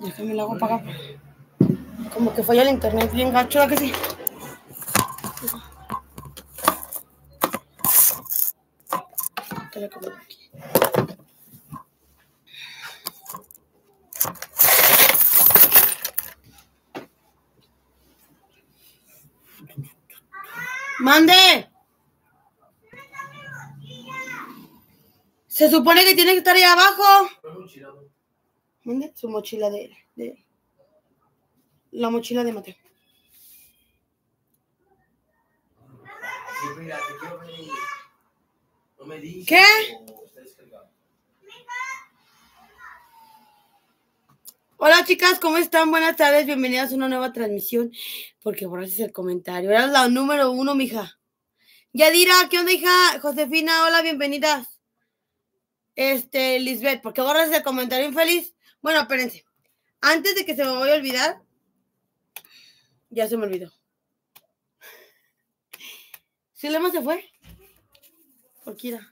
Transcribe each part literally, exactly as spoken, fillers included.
Déjame lo hago para acá. Como que falla el internet bien gacho, ¿a que sí? ¿Qué le acomodo aquí? ¡Mande! Se supone que tiene que estar ahí abajo. ¿Mande? Su mochila de, de... La mochila de Mateo. ¿Qué? Hola chicas, ¿cómo están? Buenas tardes, bienvenidas a una nueva transmisión. Porque borraste el comentario. Eras la número uno, mija. Yadira, ¿qué onda, hija? Josefina, hola, bienvenidas. Este, Lisbeth, ¿por qué borras el comentario infeliz? Bueno, espérense. Antes de que se me vaya a olvidar. Ya se me olvidó. ¿Sí Lema se fue? ¿Por qué irá?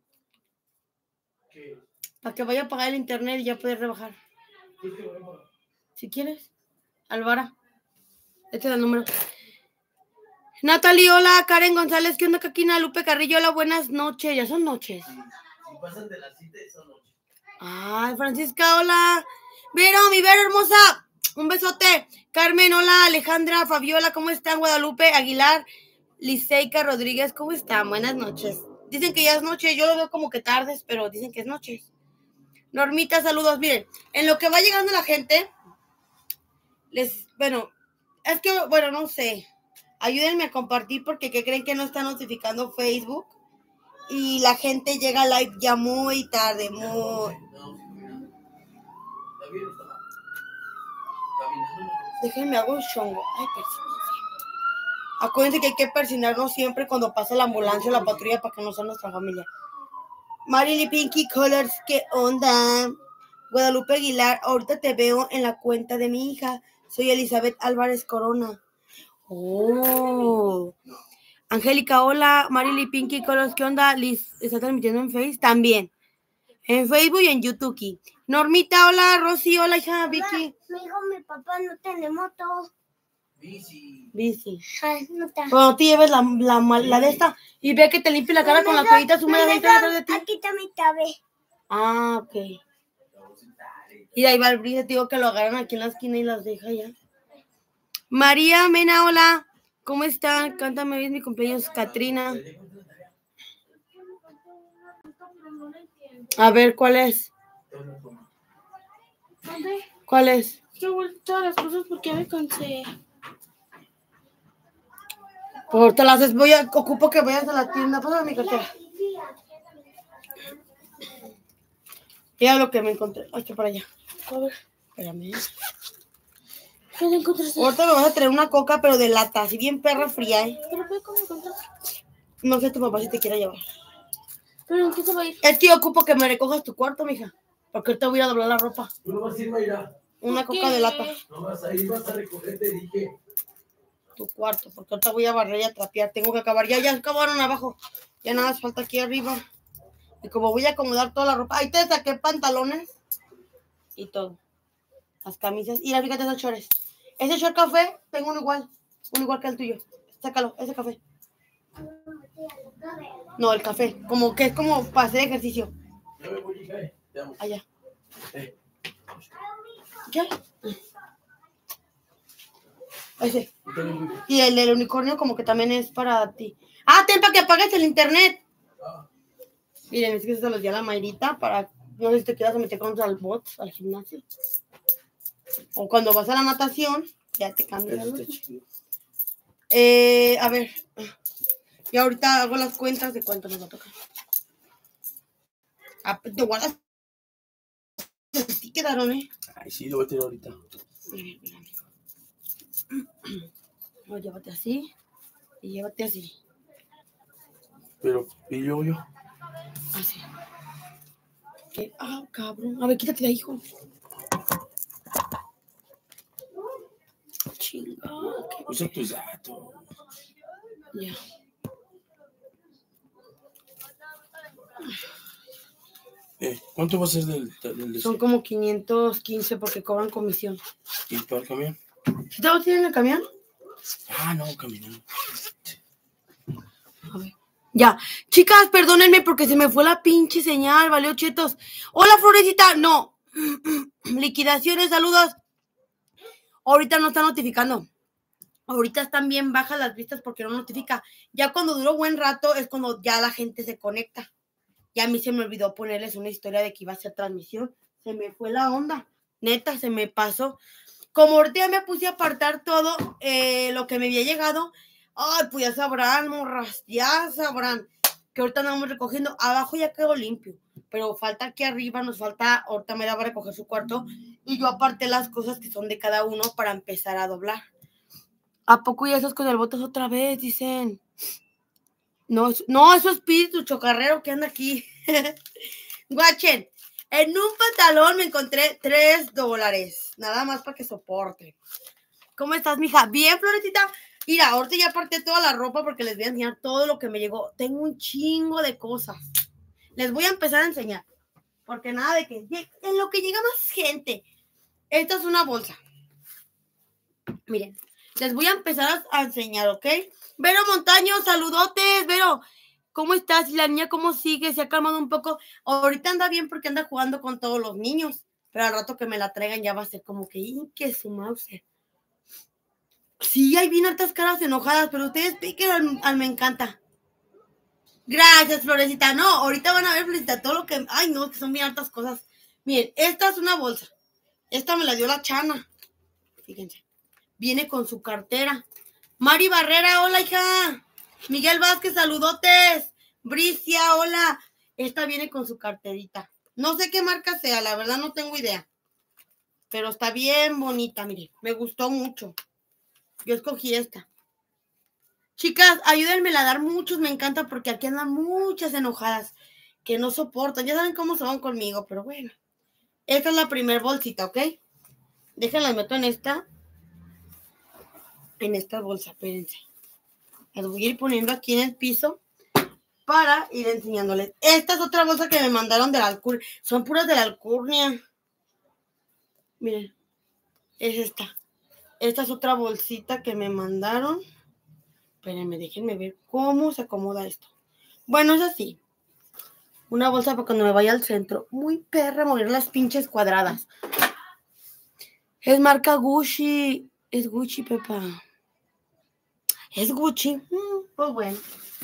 ¿Qué? Para que vaya a pagar el internet y ya poder rebajar. ¿Qué te voy a pagar? Si quieres. Alvara. Este es el número. Natalie, hola. Karen González, ¿qué onda, Caquina? Lupe Carrillo, hola, buenas noches. Ya son noches. Sí, si pasan de las siete, son noches. Ay, Francisca, hola. Vero, mi Vero hermosa. Un besote. Carmen, hola. Alejandra, Fabiola, ¿cómo están? Guadalupe, Aguilar, Liceika Rodríguez, ¿cómo están? Buenas noches. Dicen que ya es noche. Yo lo veo como que tardes, pero dicen que es noche. Normita, saludos. Miren, en lo que va llegando la gente, les, bueno, es que, bueno, no sé. Ayúdenme a compartir porque ¿qué creen que no está notificando Facebook? Y la gente llega a live ya muy tarde, muy... Déjenme hago un chongo. Ay, persínense. Acuérdense que hay que persinarnos siempre cuando pasa la ambulancia o la patrulla para que no sea nuestra familia. Marily Pinky Colors, ¿qué onda? Guadalupe Aguilar, ahorita te veo en la cuenta de mi hija. Soy Elizabeth Álvarez Corona. Oh. Angélica, hola. Marily Pinky Colors, ¿qué onda? Liz, ¿está transmitiendo en Face? También. En Facebook y en YouTube. Normita, hola. Rosy, hola, hija. Hola, Vicky. Mi hijo, mi papá no tiene moto. Bici. Bici. Ay, no está. Cuando te lleves la, la, la de esta y ve que te limpie la cara con las toallitas húmedas ahí detrás de ti. Aquí está mi tablet. Ah, ok. Y ahí va el brillo, te digo que lo agarran aquí en la esquina y las deja ya. María Mena, hola. ¿Cómo están? Cántame bien mi cumpleaños, Katrina. A ver, ¿cuál es? ¿Cuál es? Yo vuelto todas las cosas porque me cansé. Por te las voy a, ocupo que vayas a la tienda. Pásame mi cartera. Mira lo que me encontré. Ay, estoy para allá. A ver, espérame. ¿Qué le encontraste? Ahorita me vas a traer una coca, pero de lata, así bien perra fría, ¿eh? ¿Pero cómo encontraste? No sé tu papá si te quiere llevar. ¿Pero en qué se va a ir? Es que yo ocupo que me recojas tu cuarto, mija. Porque ahorita voy a doblar la ropa. Tú no vas a ir, Mayra. Una coca de lata. No vas a ir, vas a recoger, te dije. Tu cuarto, porque ahorita voy a barrer y a trapear. Tengo que acabar. Ya, ya acabaron abajo. Ya nada más falta aquí arriba. Y como voy a acomodar toda la ropa. Ahí te saqué pantalones. Y todo. Las camisas. Y la fíjate esos chores. Ese short café, tengo uno igual. Uno igual que el tuyo. Sácalo, ese café. No, el café. Como que es como para hacer ejercicio. Yo me voy, hija, te amo. Allá. Eh. ¿Qué? Ese. Y el del unicornio como que también es para ti. Ah, ten para que apagues el internet. Ah. Miren, es que se los di a la Mayrita para... No sé si te quieras meter con los bots al gimnasio. O cuando vas a la natación, ya te cambias. Eh, a ver. Y ahorita hago las cuentas de cuánto nos va a tocar. Ah, te guardas. Sí quedaron, ¿eh? Ay, sí, lo voy a tirar ahorita. Espérame, espérame. No, llévate así. Y llévate así. Pero, ¿y yo, yo? Así. ¿Qué? Ah, cabrón. A ver, quítate de ahí, hijo. Chinga. Usa tus datos. Ya. Eh, ¿Cuánto va a ser del, del Son como quinientos quince porque cobran comisión. ¿Y para el camión? ¿Sí te lo tienen en el camión? Ah, no, caminando. A ver. Ya. Chicas, perdónenme porque se me fue la pinche señal, valió chetos. Hola, Florecita. No. Liquidaciones, saludos. Ahorita no está notificando. Ahorita están bien bajas las vistas porque no notifica. Ya cuando duró buen rato es cuando ya la gente se conecta. Ya a mí se me olvidó ponerles una historia de que iba a hacer transmisión. Se me fue la onda. Neta, se me pasó. Como ahorita ya me puse a apartar todo eh, lo que me había llegado. Ay, pues ya sabrán, morras. Ya sabrán. Que ahorita andamos recogiendo. Abajo ya quedó limpio. Pero falta aquí arriba, nos falta. Ahorita me da para recoger su cuarto. Y yo aparté las cosas que son de cada uno para empezar a doblar. ¿A poco ya estás con el botas otra vez? Dicen. No, no, eso es espíritu chocarrero que anda aquí. Guachen, en un pantalón me encontré tres dólares. Nada más para que soporte. ¿Cómo estás, mija? Bien, Florecita. Mira, ahorita ya aparté toda la ropa porque les voy a enseñar todo lo que me llegó. Tengo un chingo de cosas. Les voy a empezar a enseñar. Porque nada de que en lo que llega más gente. Esta es una bolsa. Miren, les voy a empezar a enseñar, ¿ok? Vero Montaño, saludotes, Vero. ¿Cómo estás? ¿Y la niña cómo sigue? ¿Se ha calmado un poco? Ahorita anda bien porque anda jugando con todos los niños. Pero al rato que me la traigan ya va a ser como que, ¡y que su mouse! Sí, hay bien hartas caras enojadas, pero ustedes piquen al, al me encanta. Gracias, Florecita. No, ahorita van a ver, Florecita, todo lo que... Ay, no, que son bien hartas cosas. Miren, esta es una bolsa. Esta me la dio la Chana. Fíjense. Viene con su cartera. Mari Barrera, hola, hija. Miguel Vázquez, saludotes. Bricia, hola. Esta viene con su carterita. No sé qué marca sea, la verdad no tengo idea. Pero está bien bonita, mire. Me gustó mucho. Yo escogí esta. Chicas, ayúdenme a dar muchos, me encanta porque aquí andan muchas enojadas que no soportan. Ya saben cómo son conmigo, pero bueno. Esta es la primer bolsita, ¿ok? Déjenla, meto en esta. En esta bolsa, espérense. Las voy a ir poniendo aquí en el piso para ir enseñándoles. Esta es otra bolsa que me mandaron de la Alcurnia. Son puras de la Alcurnia. Miren, es esta. Esta es otra bolsita que me mandaron. Espérenme, déjenme ver cómo se acomoda esto. Bueno, es así. Una bolsa para cuando me vaya al centro. Muy perra mover las pinches cuadradas. Es marca Gucci. Es Gucci, Pepa. Es Gucci. Mm, pues bueno.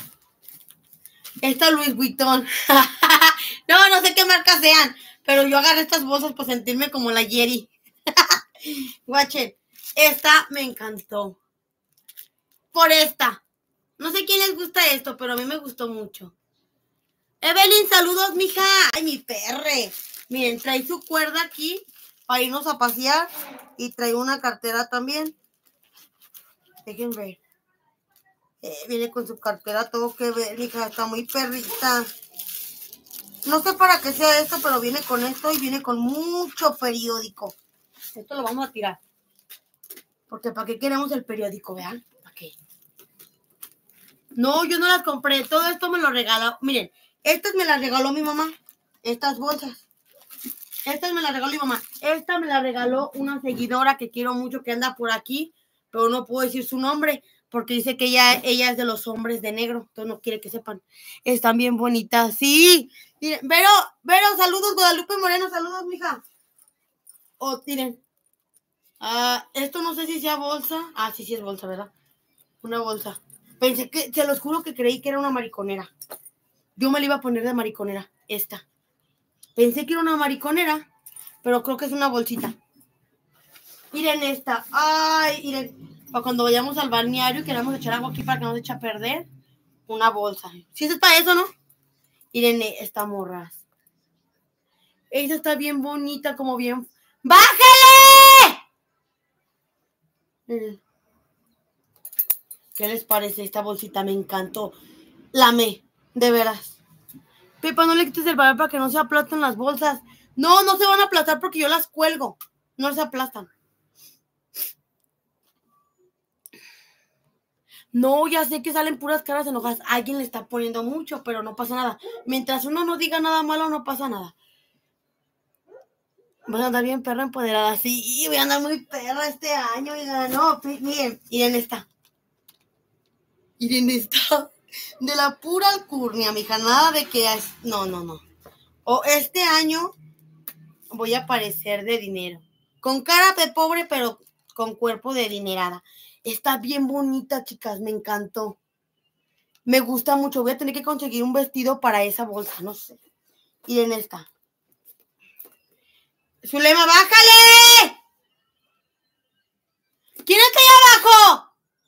Esta Louis Vuitton. No, no sé qué marcas sean. Pero yo agarré estas bolsas para sentirme como la Yeri. Guachen. Esta me encantó. Por esta. No sé quién les gusta esto, pero a mí me gustó mucho. Evelyn, saludos, mija. Ay, mi perre. Miren, trae su cuerda aquí para irnos a pasear. Y trae una cartera también. Dejen ver. Eh, viene con su cartera, todo que ver, mija. Está muy perrita. No sé para qué sea esto, pero viene con esto y viene con mucho periódico. Esto lo vamos a tirar. Porque ¿para qué queremos el periódico, vean? ¿Para qué? No, yo no las compré. Todo esto me lo regaló. Miren, estas me las regaló mi mamá. Estas bolsas. Estas me las regaló mi mamá. Esta me la regaló una seguidora que quiero mucho que anda por aquí. Pero no puedo decir su nombre. Porque dice que ella, ella es de los hombres de negro. Entonces no quiere que sepan. Están bien bonitas. Sí. Miren, Vero, Vero, saludos. Guadalupe Moreno, saludos, mija. Oh, miren. Ah, esto no sé si sea bolsa. Ah, sí, sí es bolsa, ¿verdad? Una bolsa. Pensé que, se los juro que creí que era una mariconera. Yo me la iba a poner de mariconera, esta. Pensé que era una mariconera, pero creo que es una bolsita. Miren esta. Ay, miren. Para cuando vayamos al balneario y queramos echar agua aquí para que no se eche a perder. Una bolsa. ¿Sí es para eso, no? Miren esta morras. Esta está bien bonita, como bien... ¡Bájale! Miren. ¿Qué les parece esta bolsita? Me encantó. La amé, de veras. Pepa, no le quites el papel para que no se aplasten las bolsas. No, no se van a aplastar porque yo las cuelgo. No se aplastan. No, ya sé que salen puras caras enojadas. Alguien le está poniendo mucho, pero no pasa nada. Mientras uno no diga nada malo, no pasa nada. Voy a andar bien perra empoderada. Sí, voy a andar muy perra este año, oiga. No, miren, miren esta. Miren esta. De la pura alcurnia, mija. Nada de que... Es... No, no, no. O este año voy a parecer de dinero. Con cara de pobre, pero con cuerpo de dinerada. Está bien bonita, chicas. Me encantó. Me gusta mucho. Voy a tener que conseguir un vestido para esa bolsa. No sé. Miren esta. Zulema, bájale. ¿Quién está ahí abajo?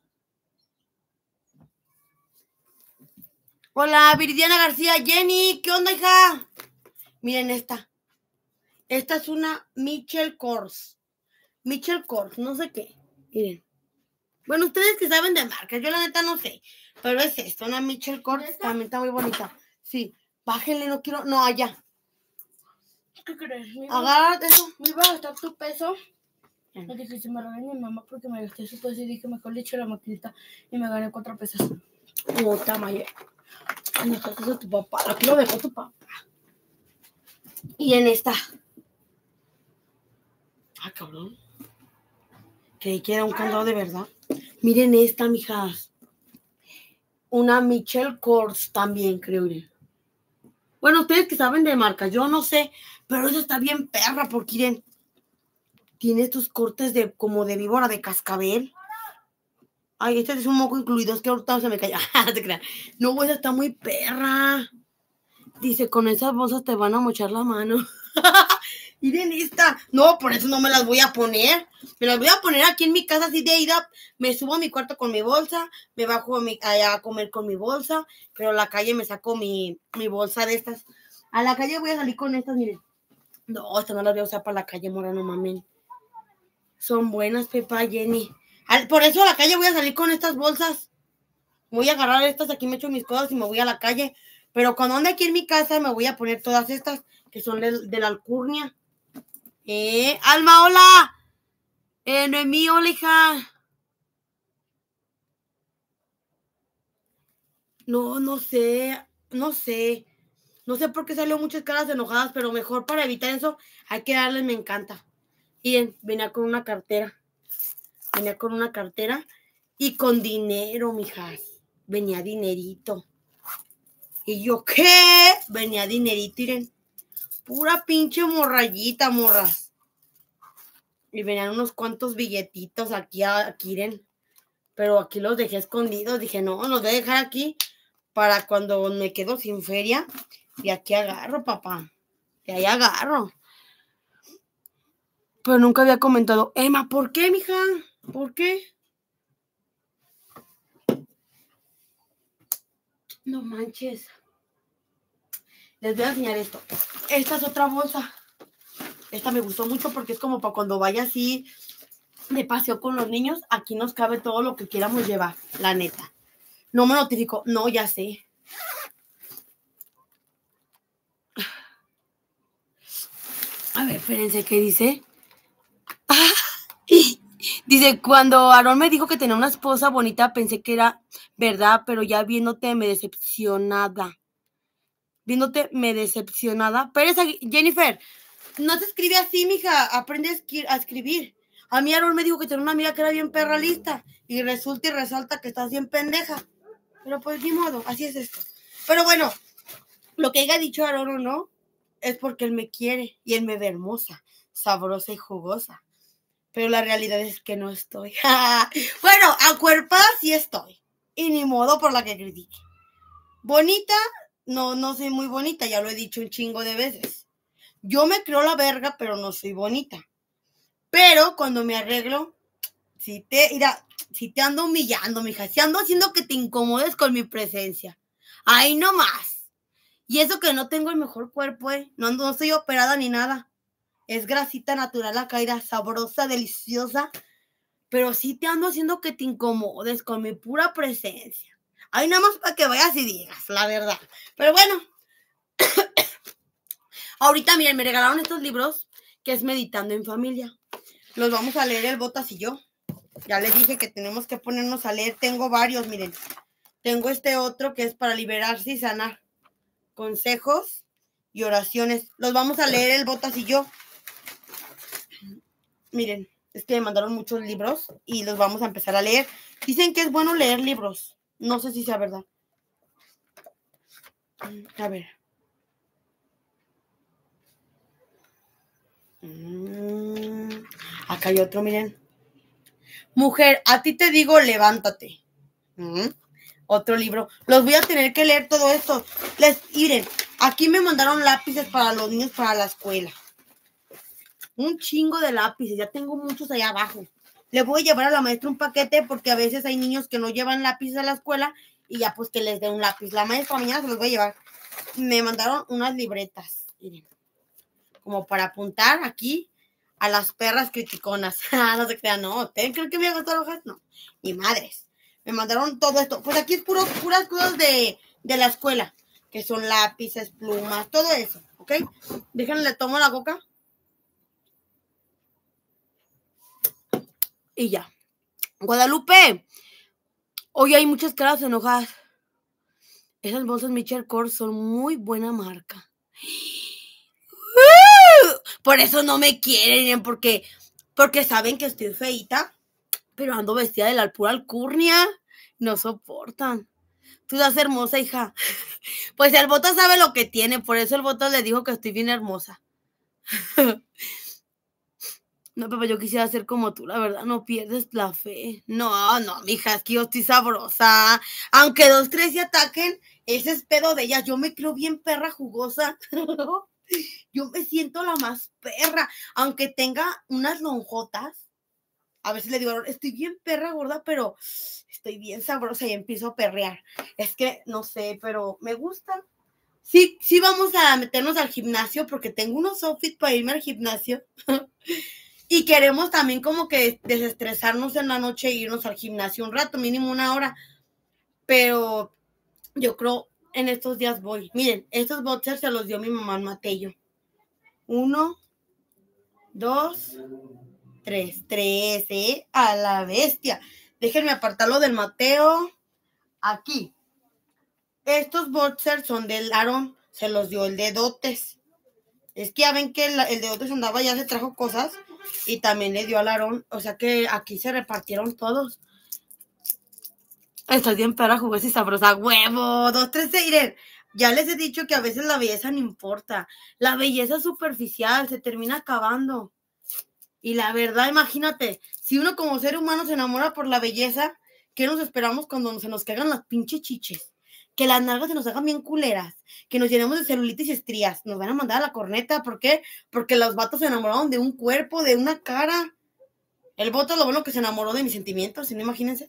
Hola, Viridiana García. Jenny, ¿qué onda, hija? Miren esta. Esta es una Michael Kors. Michael Kors, no sé qué. Miren. Bueno, ustedes que saben de marcas, yo la neta no sé. Pero es esto, una Michael Kors. También está muy bonita. Sí, bájenle, no quiero. No, allá. ¿Qué crees? Agárrate eso. Me iba a gastar tu peso. Le dije, si me regaña mi mamá porque me gasté su peso y dije, mejor le echo la maquinita y me gané cuatro pesos. Puta madre. Ay, no estás a tu papá. Aquí lo dejó tu papá. Y en esta. Ah, cabrón. Creí que era un candado de verdad. Miren esta, mijas. Una Michael Kors también, creo. Bueno, ustedes que saben de marca, yo no sé. Pero esa está bien perra porque miren. Tiene estos cortes de como de víbora de cascabel. Ay, este es un moco incluido. Es que ahorita se me cayó. No te creas. No, esa está muy perra. Dice, con esas bolsas te van a mochar la mano. Miren esta. No, por eso no me las voy a poner. Me las voy a poner aquí en mi casa así de ida. Me subo a mi cuarto con mi bolsa. Me bajo a, mi, allá a comer con mi bolsa. Pero a la calle me saco mi, mi bolsa de estas. A la calle voy a salir con estas, miren. No, estas no las voy a usar para la calle, mora, no mamen. Son buenas, Pepa, Jenny. Por eso a la calle voy a salir con estas bolsas. Voy a agarrar estas, aquí me echo mis cosas y me voy a la calle. Pero cuando ande aquí en mi casa me voy a poner todas estas que son de, de la alcurnia. Eh, Alma, hola. Eh, Noemí, hola, hija. No, no sé, no sé. No sé por qué salió muchas caras enojadas, pero mejor para evitar eso hay que darles me encanta. Y venía con una cartera. Venía con una cartera y con dinero, mijas. Venía dinerito. ¿Y yo qué? Venía dinerito, miren. Pura pinche morrayita, morras. Y venían unos cuantos billetitos aquí, aquí, miren. Pero aquí los dejé escondidos. Dije, no, los voy a dejar aquí para cuando me quedo sin feria. Y aquí agarro, papá. Y ahí agarro. Pero nunca había comentado, Emma, ¿por qué, mija? ¿Por qué? No manches. Les voy a enseñar esto. Esta es otra bolsa. Esta me gustó mucho porque es como para cuando vaya así de paseo con los niños. Aquí nos cabe todo lo que quieramos llevar, la neta. No me notificó. No, ya sé. A ver, espérense, ¿qué dice? Ah, dice, cuando Aarón me dijo que tenía una esposa bonita, pensé que era verdad, pero ya viéndote me decepcionada. Viéndote me decepcionada. Pero esa, Jennifer, no se escribe así, mija. Aprende a escribir. A mí Aarón me dijo que tenía una amiga que era bien perra lista. Y resulta y resalta que estás bien pendeja. Pero pues ni modo, así es esto. Pero bueno, lo que haya dicho Aarón o no, es porque él me quiere. Y él me ve hermosa, sabrosa y jugosa. Pero la realidad es que no estoy. Bueno, acuerpada sí estoy. Y ni modo por la que critique. Bonita, no, no soy muy bonita, ya lo he dicho un chingo de veces. Yo me creo la verga, pero no soy bonita. Pero cuando me arreglo, si te, mira, si te ando humillando, mija, si ando haciendo que te incomodes con mi presencia. Ahí nomás. Y eso que no tengo el mejor cuerpo, eh. No, no estoy operada ni nada. Es grasita natural la caída, sabrosa, deliciosa. Pero sí te ando haciendo que te incomodes con mi pura presencia. Ahí nada más para que vayas y digas, la verdad. Pero bueno. Ahorita, miren, me regalaron estos libros que es Meditando en Familia. Los vamos a leer el Botas y yo. Ya les dije que tenemos que ponernos a leer. Tengo varios, miren. Tengo este otro que es para liberarse y sanar. Consejos y oraciones. Los vamos a leer el Botas y yo. miren, es que me mandaron muchos libros y los vamos a empezar a leer. Dicen que es bueno leer libros. No sé si sea verdad. A ver. Mm, acá hay otro, miren. Mujer, a ti te digo, levántate. Mm, otro libro. Los voy a tener que leer todo esto. Les, miren, aquí me mandaron lápices para los niños para la escuela. Un chingo de lápices. Ya tengo muchos allá abajo. Le voy a llevar a la maestra un paquete porque a veces hay niños que no llevan lápices a la escuela y ya pues que les dé un lápiz. La maestra mañana se los voy a llevar. Me mandaron unas libretas. Miren. Como para apuntar aquí a las perras criticonas. No se crean, no. ¿Ustedes creen que me voy a gastar hojas? No. Ni madres. Me mandaron todo esto. Pues aquí es puro, puras cosas de, de la escuela. Que son lápices, plumas, todo eso. ¿Ok? Déjenme, le tomo la coca. Y ya. Guadalupe. Hoy hay muchas caras enojadas. Esas bolsas Michael Kors son muy buena marca. Por eso no me quieren, porque, porque saben que estoy feita, pero ando vestida de la pura alcurnia. No soportan. Tú estás hermosa, hija. Pues el Botas sabe lo que tiene, por eso el Botas le dijo que estoy bien hermosa. No, pero yo quisiera ser como tú, la verdad, no pierdes la fe. No, no, mija, es que yo estoy sabrosa. Aunque dos, tres se ataquen, ese es pedo de ellas. Yo me creo bien perra jugosa. Yo me siento la más perra. Aunque tenga unas lonjotas, a veces le digo, estoy bien perra gorda, pero estoy bien sabrosa y empiezo a perrear. Es que, no sé, pero me gusta. Sí, sí vamos a meternos al gimnasio porque tengo unos outfits para irme al gimnasio. Y queremos también como que desestresarnos en la noche e irnos al gimnasio un rato, mínimo una hora. Pero yo creo en estos días voy. Miren, estos boxers se los dio mi mamá en Matello. Uno, dos, tres. Tres, ¿eh? A la bestia. Déjenme apartarlo del Mateo. Aquí. Estos boxers son del Aarón. Se los dio el de Dotes. Es que ya ven que el, el de Dotes andaba, ya se trajo cosas. Y también le dio al Aarón. O sea que aquí se repartieron todos. Estoy bien para jugar y sabrosa. Huevo. Dos, tres, seis. Ya les he dicho que a veces la belleza no importa. La belleza es superficial. Se termina acabando. Y la verdad, imagínate. Si uno como ser humano se enamora por la belleza, ¿qué nos esperamos cuando se nos caigan las pinches chiches? Que las nalgas se nos hagan bien culeras, que nos llenemos de celulitis y estrías, nos van a mandar a la corneta. ¿Por qué? Porque los vatos se enamoraron de un cuerpo, de una cara. El voto es lo bueno que se enamoró de mis sentimientos, si no, imagínense.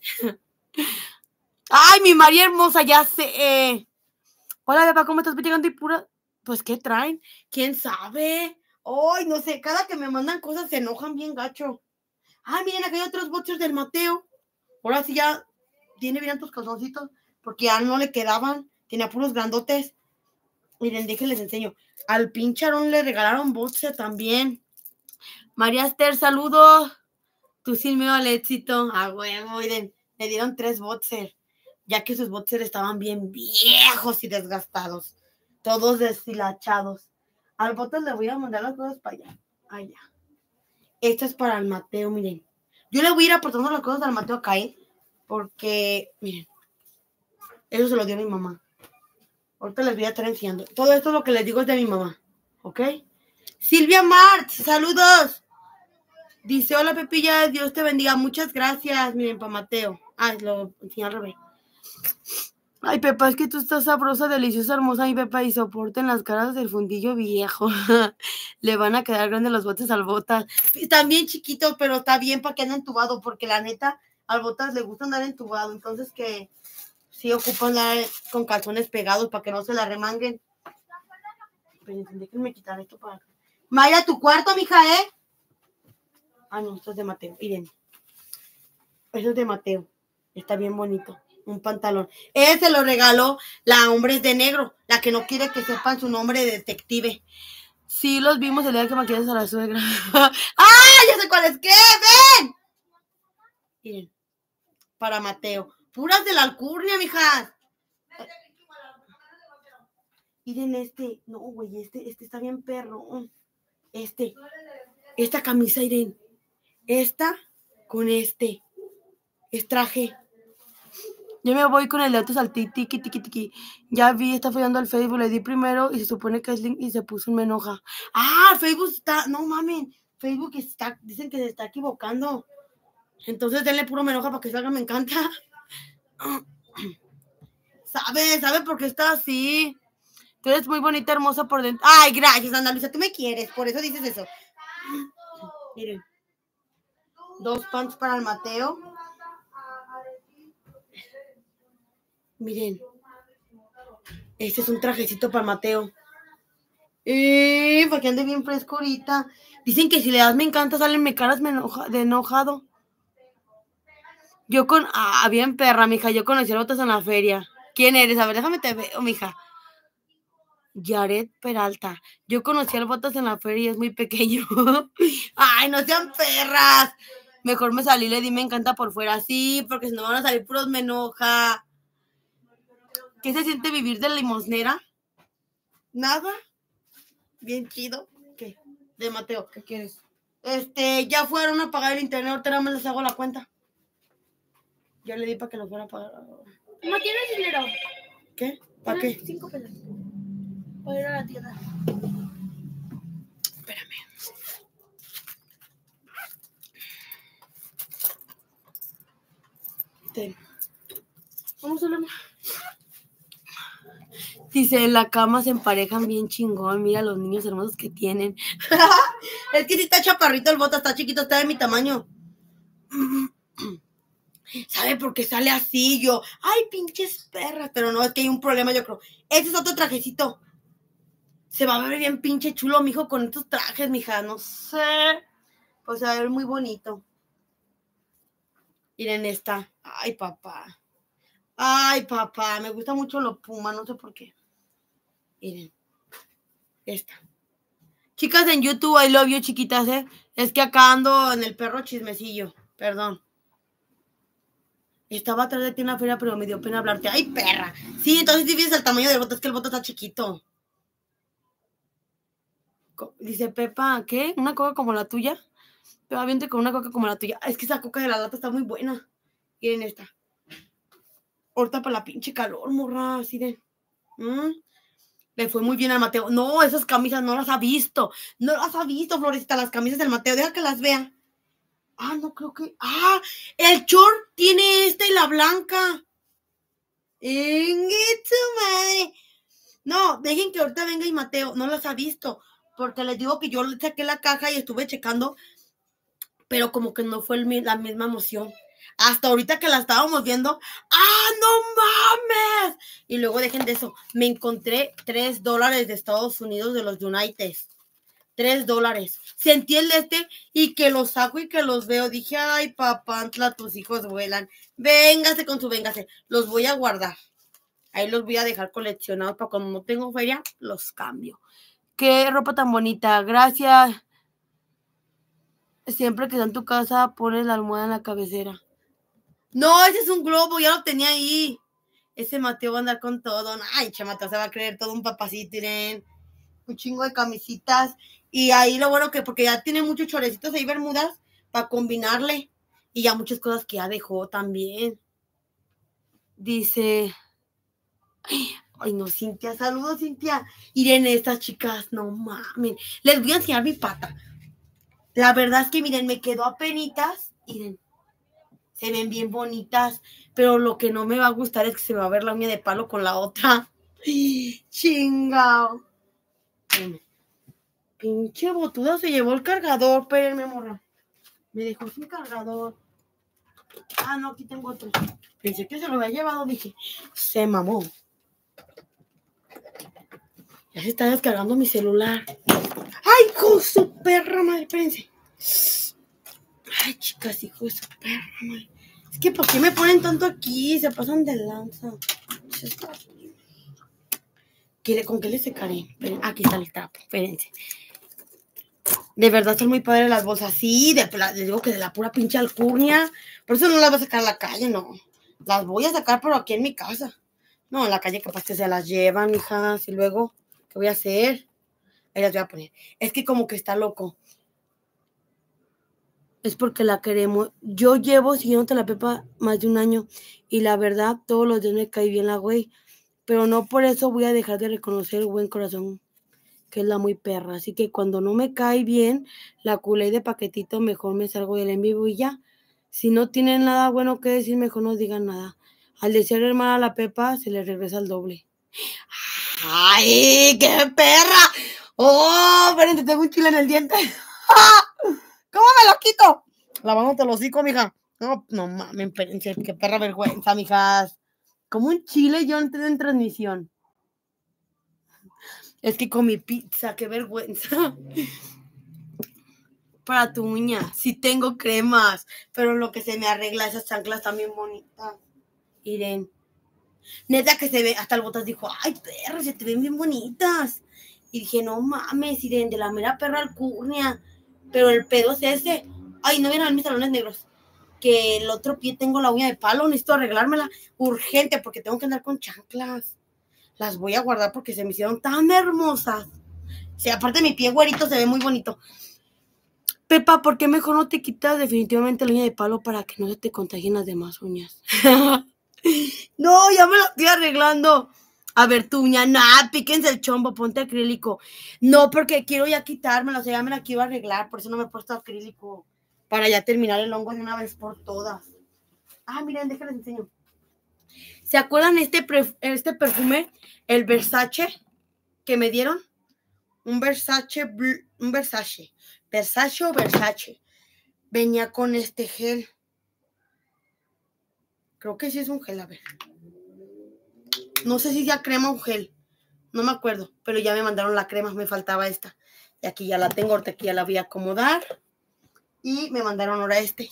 ¡Ay, mi María hermosa, ya sé! Hola, papá, ¿cómo estás platicando y pura? Pues, ¿qué traen? ¿Quién sabe? Ay, no sé, cada que me mandan cosas se enojan bien gacho. Ay, miren, acá hay otros boxers del Mateo. Ahora sí ya tiene bien tus calzoncitos, porque ya no le quedaban, tenía puros grandotes. Miren, déjenles enseño. Al pinche Aarón le regalaron boxer también. María Esther, saludos. Tú sin miedo al éxito. Ah, huevo, miren, le dieron tres boxers, ya que sus boxers estaban bien viejos y desgastados, todos deshilachados. Al botas le voy a mandar las cosas para allá. Allá. Esto es para el Mateo, miren. Yo le voy a ir aportando las cosas al Mateo acá, ¿eh? Porque, miren, eso se lo dio a mi mamá. Ahorita les voy a estar enseñando. Todo esto es lo que les digo es de mi mamá, ¿ok? Silvia March, saludos. Dice, hola Pepilla, Dios te bendiga. Muchas gracias, miren, para Mateo. Ah, lo enseñé al revés. Ay, Pepa, es que tú estás sabrosa, deliciosa, hermosa, mi Pepa, y soporten las caras del fundillo viejo. Le van a quedar grandes los botes al Botas. Están bien chiquitos, pero está bien para que ande entubado, porque la neta, al Botas le gusta andar entubado, entonces que sí ocupan andar con calzones pegados para que no se la remanguen. Pero déjenme quitar esto para... Mayra, tu cuarto, mija, ¿eh? Ah, no, esto es de Mateo, miren. Eso es de Mateo, está bien bonito. Un pantalón. Ese lo regaló la Hombres de Negro, la que no quiere que sepan su nombre de detective. Sí, los vimos el día que maquillas a la suegra. ¡Ah! Ya sé cuál es. ¿Qué? ¡Ven! Miren, para Mateo. Puras de la alcurnia, mijas. Miren este. No, güey, este, este está bien perro. Este. Esta camisa, miren. esta con este. Es traje. Yo me voy con el de autos al tiki, tiki, tiki, tiki. Ya vi, está fallando al Facebook. Le di primero y se supone que es link y se puso un me enoja. Ah, Facebook está... No mames. Facebook está... Dicen que se está equivocando. Entonces denle puro me enoja para que salga me encanta. ¿Sabe? ¿Sabe por qué está así? Tú eres muy bonita, hermosa por dentro. Ay, gracias, Ana Luisa, tú me quieres. Por eso dices eso. Miren. Dos pants para el Mateo. Miren. Este es un trajecito para el Mateo. Eh, para que ande bien fresco ahorita. Dicen que si le das me encanta, salen me caras me enoja, de enojado. Yo con... Ah, bien perra, mija. Yo conocí a botas en la feria. ¿Quién eres? A ver, déjame te veo, mija. Yaret Peralta. Yo conocí al botas en la feria y es muy pequeño. Ay, no sean perras. Mejor me salí, le di me encanta por fuera. Sí, porque si no van a salir puros me enoja. ¿Qué se siente vivir de limosnera? Nada. Bien chido. ¿Qué? De Mateo. ¿Qué quieres? Este, ya fueron a pagar el internet, ahorita me les hago la cuenta. Ya le di para que lo fuera a pagar. No tienes dinero. ¿Qué? ¿Para qué? Cinco pesos. Para ir a la tienda. Espérame. Ten. Vamos a la... Dice, en la cama se emparejan bien chingón. Mira los niños hermosos que tienen. Es que si está chaparrito el bota, está chiquito, está de mi tamaño. ¿Sabe por qué sale así? Yo, ay, pinches perras. Pero no, es que hay un problema, yo creo. Este es otro trajecito. Se va a ver bien pinche chulo, mijo, con estos trajes, mija. No sé. Pues se va a ver muy bonito. Miren esta. Ay, papá. Ay, papá. Me gusta mucho lo puma, no sé por qué. Miren. Esta. Chicas en YouTube, I love you, chiquitas, ¿eh? Es que acá ando en el perro chismecillo. Perdón. Estaba atrás de ti en la feria, pero me dio pena hablarte. ¡Ay, perra! Sí, entonces divides el tamaño del bote, es que el bote está chiquito. Dice Pepa, ¿qué? ¿Una coca como la tuya? Pepa, viente con una coca como la tuya. Es que esa coca de la lata está muy buena. Miren esta. Ahorita para la pinche calor, morra, así de... ¿Mm? Le fue muy bien al Mateo. No, esas camisas no las ha visto. No las ha visto, Florecita, las camisas del Mateo. Deja que las vea. Ah, no creo que... Ah, el short tiene esta y la blanca. ¡En tu madre! No, dejen que ahorita venga y Mateo. No las ha visto. Porque les digo que yo le saqué la caja y estuve checando. Pero como que no fue el, la misma emoción. Hasta ahorita que la estábamos viendo. ¡Ah, no mames! Y luego dejen de eso. Me encontré tres dólares de Estados Unidos de los United. Tres dólares. Sentí el de este y que los saco y que los veo. Dije, ay, papantla, tus hijos vuelan. Véngase con su véngase. Los voy a guardar. Ahí los voy a dejar coleccionados para cuando no tengo feria, los cambio. Qué ropa tan bonita. Gracias. Siempre que está en tu casa, pones la almohada en la cabecera. No, ese es un globo. Ya lo tenía ahí. Ese Mateo va a andar con todo. Ay, che, Mateo se va a creer todo un papacito, Irene. Un chingo de camisitas. Y ahí lo bueno que, porque ya tiene muchos chorecitos ahí, bermudas, para combinarle. Y ya muchas cosas que ya dejó también. Dice... Ay, no, Cintia, saludos, Cintia. Irene, estas chicas, no mames. Les voy a enseñar mi pata. La verdad es que, miren, me quedó apenitas. Miren, se ven bien bonitas. Pero lo que no me va a gustar es que se me va a ver la uña de palo con la otra. Chingao. Miren. Pinche botuda se llevó el cargador. Espérenme, morra. Me dejó sin cargador. Ah, no, aquí tengo otro. Pensé que se lo había llevado. Dije, se mamó. Ya se está descargando mi celular. ¡Ay, hijo de su perra madre! Espérense. Ay, chicas, hijo de su perra madre. Es que, ¿por qué me ponen tanto aquí? Se pasan de lanza. ¿Qué, ¿Con qué le secaré? Aquí está el trapo. Espérense. De verdad son muy padres las bolsas. Sí, de, les digo que de la pura pinche alcurnia. Por eso no las voy a sacar a la calle, no. Las voy a sacar, pero aquí en mi casa. No, en la calle capaz que se las llevan, hijas. Y luego, ¿qué voy a hacer? Ahí las voy a poner. Es que como que está loco. es porque la queremos. Yo llevo siguiéndote la Pepa más de un año y la verdad todos los días me cae bien la güey, pero no por eso voy a dejar de reconocer el buen corazón que es la muy perra. Así que cuando no me cae bien la culé de paquetito, mejor me salgo del en vivo y ya. Si no tienen nada bueno que decir, mejor no digan nada. Al decir hermana a la Pepa, se le regresa el doble. ¡Ay, qué perra! ¡Oh! Espérense, tengo un chile en el diente. ¿Cómo me lo quito? Lavándote el hocico, mija. No, no mames, espérense, qué perra vergüenza, mijas. Como un chile yo entré en transmisión. Es que con mi pizza, qué vergüenza. Para tu uña, sí tengo cremas, pero lo que se me arregla, esas chanclas también bonitas. Miren. Neta que se ve, hasta el botas dijo, ay, perra, se te ven bien bonitas. Y dije, no mames, Irene, de la mera perra alcurnia. Pero el pedo es ese. Ay, no vienen a mis talones negros. Que el otro pie tengo la uña de palo, necesito arreglármela urgente porque tengo que andar con chanclas. Las voy a guardar porque se me hicieron tan hermosas. O sea, aparte mi pie güerito se ve muy bonito. Pepa, ¿por qué mejor no te quitas definitivamente la uña de palo para que no se te contagien las demás uñas? No, ya me la estoy arreglando. A ver, tu uña, nah, píquense el chombo, ponte acrílico. No, porque quiero ya quitármela, o sea, ya me la quiero arreglar, por eso no me he puesto acrílico. Para ya terminar el hongo de una vez por todas. Ah, miren, déjenles enseño. ¿Se acuerdan este, este perfume? El Versace que me dieron. Un Versace, un Versace. Versace o Versace. Venía con este gel. Creo que sí es un gel, a ver. No sé si ya crema o gel. No me acuerdo, pero ya me mandaron la crema, me faltaba esta. Y aquí ya la tengo, ahorita aquí ya la voy a acomodar. Y me mandaron ahora este.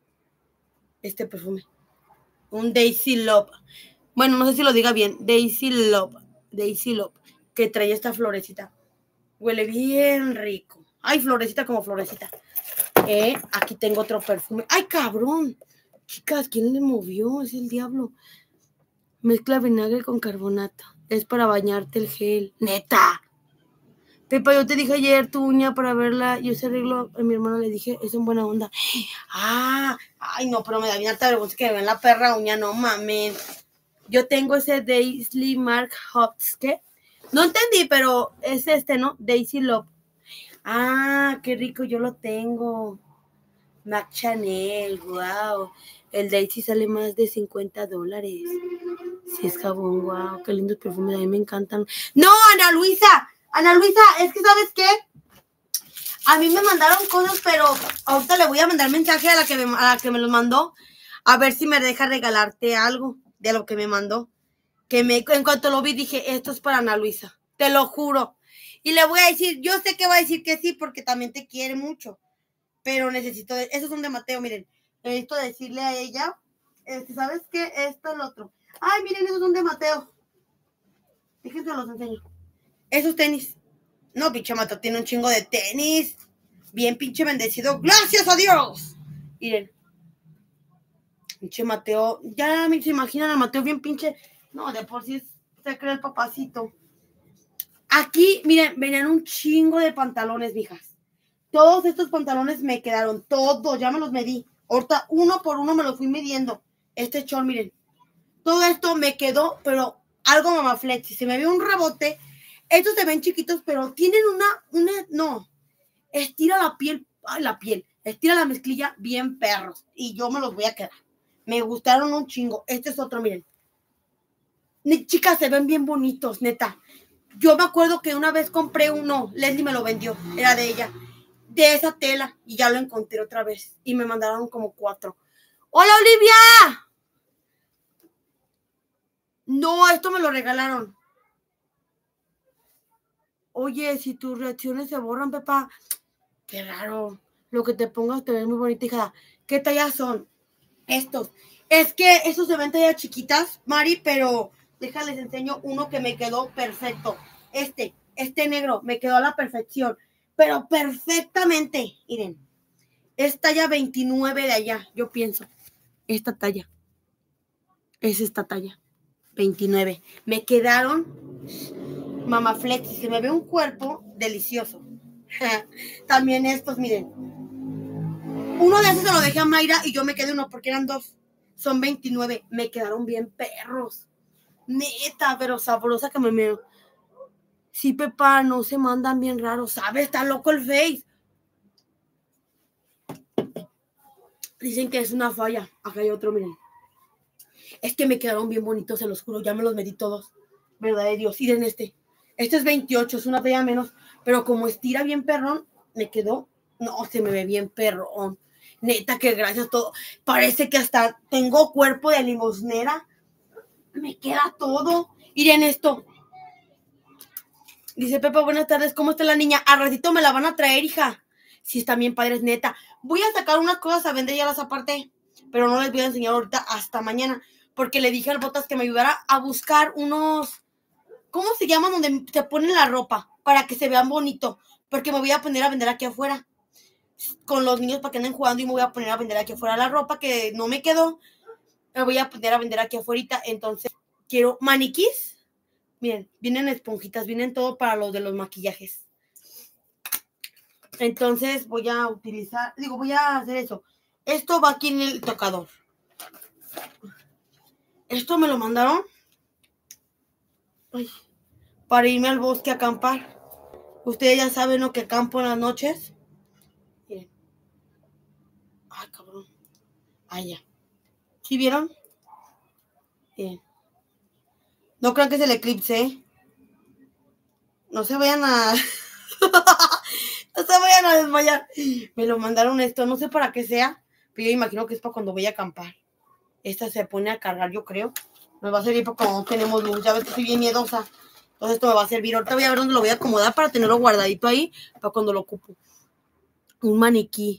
Este perfume. Un Daisy Love. Bueno, no sé si lo diga bien. Daisy Love. Daisy Love. Que trae esta florecita. Huele bien rico. Ay, florecita como florecita. Eh, aquí tengo otro perfume. ¡Ay, cabrón! Chicas, ¿quién le movió? Es el diablo. Mezcla vinagre con carbonato. Es para bañarte el gel. ¡Neta! Pepa, yo te dije ayer tu uña para verla. Yo ese arreglo a mi hermano le dije, es en buena onda. ¡Ah! ¡Ay, no! Pero me da bien alta vergüenza que me ven la perra uña. No mames. Yo tengo ese Daisy Mark Hobbs. ¿Qué? No entendí, pero es este, ¿no? Daisy Love. ¡Ah! ¡Qué rico! Yo lo tengo. Mac Chanel. ¡Wow! El Daisy sale más de cincuenta dólares. Sí, es jabón, wow, qué lindos perfumes, a mí me encantan. ¡No, Ana Luisa! Ana Luisa, es que ¿sabes qué? A mí me mandaron cosas, pero ahorita le voy a mandar mensaje a la que me, a la que me los mandó, a ver si me deja regalarte algo de lo que me mandó. Que me, en cuanto lo vi dije, esto es para Ana Luisa, te lo juro. Y le voy a decir, yo sé que va a decir que sí, porque también te quiere mucho, pero necesito, esos son de Mateo, miren, necesito decirle a ella, este, ¿sabes qué? Esto es lo otro. Ay, miren, esos son de Mateo. Fíjense, los enseño. Esos tenis. No, pinche Mateo tiene un chingo de tenis. Bien pinche bendecido. ¡Gracias a Dios! Miren. Pinche Mateo. Ya se imaginan a Mateo bien pinche. No, de por sí se cree el papacito. Aquí, miren, venían un chingo de pantalones, mijas. Todos estos pantalones me quedaron. Todos, ya me los medí. Ahorita uno por uno me los fui midiendo. Este short, miren. Todo esto me quedó, pero algo mamaflex. Si se me ve un rebote, estos se ven chiquitos, pero tienen una, una, no. Estira la piel, ay, la piel. Estira la mezclilla bien perros. Y yo me los voy a quedar. Me gustaron un chingo. Este es otro, miren. Chicas, se ven bien bonitos, neta. Yo me acuerdo que una vez compré uno. Leslie me lo vendió. Era de ella. De esa tela. Y ya lo encontré otra vez. Y me mandaron como cuatro. ¡Hola, Olivia! No, esto me lo regalaron. Oye, si tus reacciones se borran, Pepa, qué raro. Lo que te pongas te ves muy bonita, hija. ¿Qué tallas son? Estos. Es que estos se ven tallas chiquitas, Mari, pero déjales enseño uno que me quedó perfecto. Este, este negro, me quedó a la perfección. Pero perfectamente. Miren, es talla veintinueve de allá, yo pienso. Esta talla. Es esta talla. veintinueve. Me quedaron mamaflex. Se me ve un cuerpo delicioso. También estos, miren. Uno de esos se lo dejé a Mayra y yo me quedé uno porque eran dos. Son veintinueve. Me quedaron bien perros. Neta, pero sabrosa que me meo. Sí, Pepa, no se mandan bien raros. ¿Sabes? Está loco el Face. Dicen que es una falla. Acá hay otro, miren. Es que me quedaron bien bonitos, se los juro. Ya me los medí todos. Verdad de Dios. Miren este. Este es veintiocho, es una talla menos. Pero como estira bien perrón, me quedó... No, se me ve bien perrón. Neta, que gracias a todo. Parece que hasta tengo cuerpo de limosnera. Me queda todo. Miren esto. Dice Pepa, buenas tardes. ¿Cómo está la niña? Al ratito me la van a traer, hija. Sí, están bien padres, neta. Voy a sacar unas cosas a vender, ya las aparté. Pero no les voy a enseñar ahorita hasta mañana. Porque le dije al Botas que me ayudara a buscar unos... ¿Cómo se llaman? Donde se ponen la ropa. Para que se vean bonito. Porque me voy a poner a vender aquí afuera. Con los niños para que anden jugando. Y me voy a poner a vender aquí afuera la ropa que no me quedó. Me voy a poner a vender aquí afuera. Entonces, quiero maniquís. Miren, vienen esponjitas. Vienen todo para los de los maquillajes. Entonces voy a utilizar, digo, voy a hacer eso. Esto va aquí en el tocador. Esto me lo mandaron ay, para irme al bosque a acampar. Ustedes ya saben lo que acampo en las noches. Miren. Ay, cabrón. Ay, ya. ¿Sí vieron? Bien. No crean que es el eclipse, ¿eh? No se vayan a... No se vayan a desmayar. Me lo mandaron esto, no sé para qué sea, pero yo imagino que es para cuando voy a acampar. Esta se pone a cargar, yo creo. Me va a servir para cuando no tenemos luz. Ya ves que soy bien miedosa. Entonces esto me va a servir. Ahorita voy a ver dónde lo voy a acomodar para tenerlo guardadito ahí, para cuando lo ocupo. Un maniquí.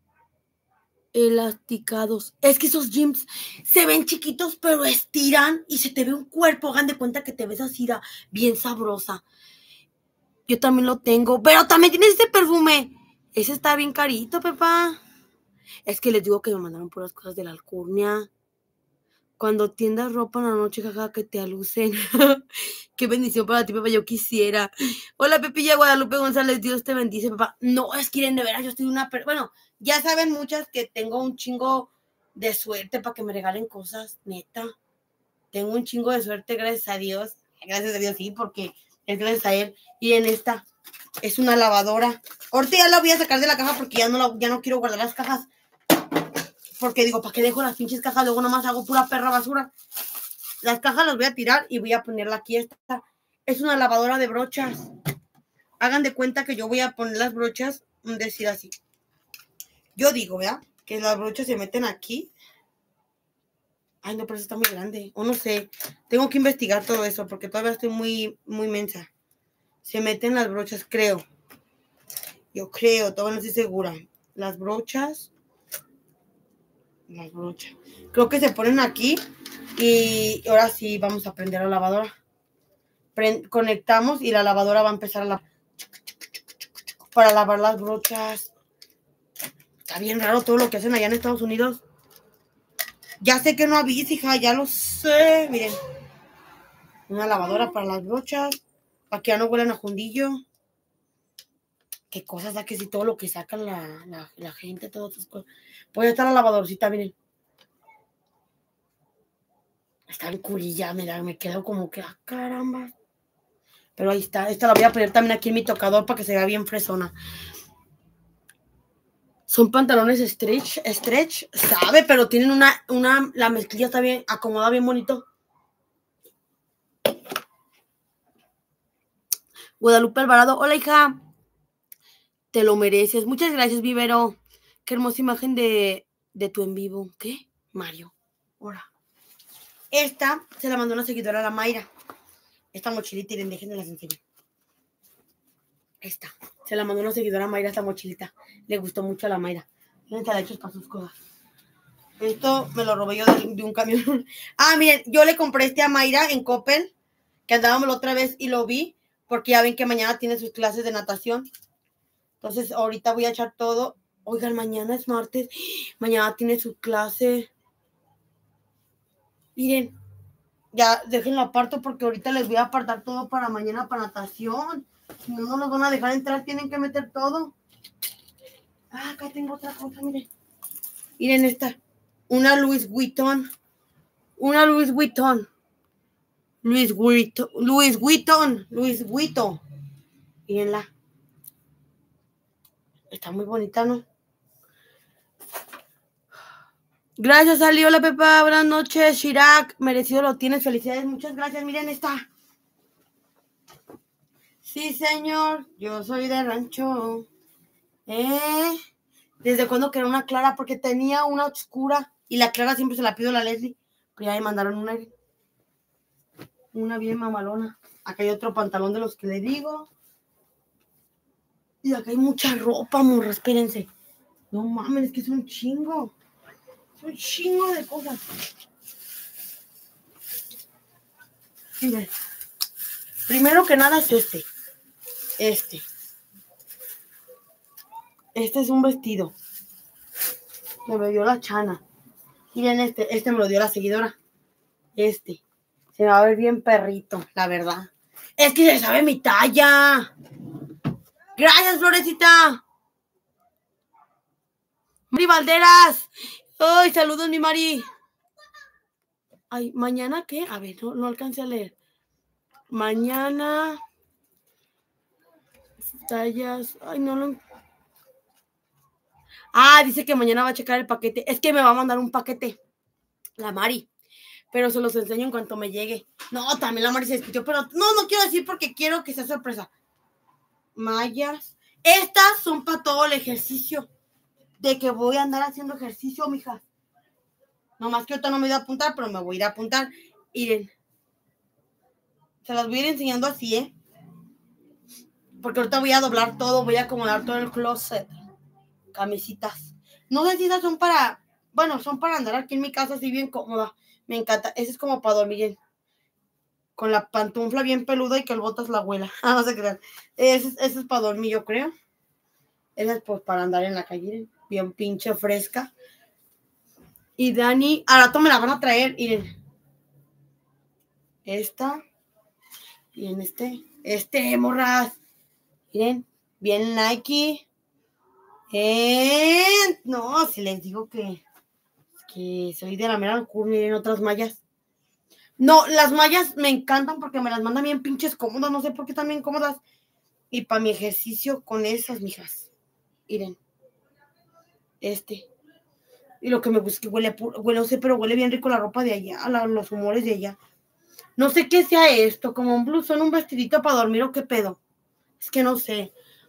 Elasticados. Es que esos gyms se ven chiquitos, pero estiran y se te ve un cuerpo. Hagan de cuenta que te ves así, bien sabrosa. Yo también lo tengo, pero también tienes ese perfume. Ese está bien carito, Pepa. Es que les digo que me mandaron puras cosas de la alcurnia. Cuando tiendas ropa en la noche, jaja, que te alucen. Qué bendición para ti, Pepa, yo quisiera. Hola, Pepilla Guadalupe González, Dios te bendice, Pepa. No, es que Irene, de veras, yo estoy una... Per... Bueno, ya saben muchas que tengo un chingo de suerte para que me regalen cosas, neta. Tengo un chingo de suerte, gracias a Dios. Gracias a Dios, sí, porque... es gracias a él. Y en esta es una lavadora. Ahorita ya la voy a sacar de la caja porque ya no, la, ya no quiero guardar las cajas. Porque digo, ¿para qué dejo las pinches cajas? Luego nomás hago pura perra basura. Las cajas las voy a tirar y voy a ponerla aquí. Esta es una lavadora de brochas. Hagan de cuenta que yo voy a poner las brochas, decir así. Yo digo, ¿verdad? Que las brochas se meten aquí. Ay, no, pero eso está muy grande. O no sé. Tengo que investigar todo eso porque todavía estoy muy, muy mensa. Se meten las brochas, creo. Yo creo, todavía no estoy segura. Las brochas. Las brochas. Creo que se ponen aquí. Y ahora sí vamos a prender la lavadora. Pre- conectamos y la lavadora va a empezar a lavar. Para lavar las brochas. Está bien raro todo lo que hacen allá en Estados Unidos. Ya sé que no avisa, hija, ya lo sé. Miren. Una lavadora para las brochas. Para que ya no huelan a jundillo. Qué cosas da que si todo lo que sacan la, la, la gente, todas esas cosas. Puede estar la lavadorcita, miren. Está en curilla, mira, me quedo como que, ah, caramba. Pero ahí está. Esta la voy a poner también aquí en mi tocador para que se vea bien fresona. Son pantalones stretch, stretch, sabe, pero tienen una, una, la mezclilla está bien, acomodada bien bonito. Guadalupe Alvarado, hola hija. Te lo mereces. Muchas gracias, Vivero. Qué hermosa imagen de, de tu en vivo. ¿Qué? Mario. Ahora. Esta se la mandó una seguidora a la Mayra. Esta mochilita, y déjenme las enseño. Esta. Se la mandó una seguidora a Mayra, esta mochilita. Le gustó mucho a la Mayra. Miren, se la he hecho para sus cosas. Esto me lo robé yo de, de un camión. Ah, miren, yo le compré este a Mayra en Coppel, que andábamos la otra vez y lo vi, porque ya ven que mañana tiene sus clases de natación. Entonces, ahorita voy a echar todo. Oigan, mañana es martes. Mañana tiene su clase. Miren, ya déjenlo aparto porque ahorita les voy a apartar todo para mañana para natación. Si no, no nos van a dejar entrar, tienen que meter todo. Ah, acá tengo otra cosa, miren. Miren esta. Una Louis Vuitton. Una Louis Vuitton. Louis Vuitton. Louis Vuitton. Louis Vuitton. Mírenla. Está muy bonita, ¿no? Gracias, Ali. Hola, Pepa. Buenas noches. Chirac, merecido lo tienes. Felicidades. Muchas gracias. Miren esta. Sí, señor. Yo soy de rancho. ¿Eh? ¿Desde cuándo quería una clara? Porque tenía una oscura. Y la clara siempre se la pido a la Leslie. Pero ya me mandaron una. Una bien mamalona. Acá hay otro pantalón de los que le digo. Y acá hay mucha ropa, morra. Espérense. No mames, es que es un chingo. Es un chingo de cosas. Miren. Primero que nada es este. Este. Este es un vestido. Me lo dio la Chana. Miren este. Este me lo dio la seguidora. Este. Se va a ver bien perrito, la verdad. Es que se sabe mi talla. Gracias, Florecita. Mari Valderas. Ay, saludos, mi Mari. Ay, ¿mañana qué? A ver, no, no alcancé a leer. Mañana. Tallas. Ay, no lo. Ah, dice que mañana va a checar el paquete. Es que me va a mandar un paquete. La Mari. Pero se los enseño en cuanto me llegue. No, también la Mari se discutió. Pero no, no quiero decir porque quiero que sea sorpresa. Mallas. Estas son para todo el ejercicio. De que voy a andar haciendo ejercicio, mija. Nomás que ahorita no me voy a apuntar, pero me voy a ir a apuntar. Miren. Se las voy a ir enseñando así, ¿eh? Porque ahorita voy a doblar todo. Voy a acomodar todo el closet. Camisitas. No sé si esas son para... Bueno, son para andar aquí en mi casa así bien cómoda. Me encanta. Ese es como para dormir. Con la pantufla bien peluda y que el botas la abuela. Ah, no se crean. Ese, ese es para dormir, yo creo. Ese es pues para andar en la calle. Bien pinche fresca. Y Dani, a rato me la van a traer. Miren. Esta. Miren este. Este, morras. Miren. Bien Nike. Eh, no, si les digo que, que soy de la mera locura. Miren otras mallas. No, las mallas me encantan porque me las mandan bien pinches cómodas. No sé por qué están bien cómodas. Y para mi ejercicio con esas, mijas. Miren. Este. Y lo que me gusta es que huele, huele, no sé, pero huele bien rico la ropa de allá, la, los humores de allá. No sé qué sea esto, como un blusón, un vestidito para dormir o qué pedo. Es que no sé.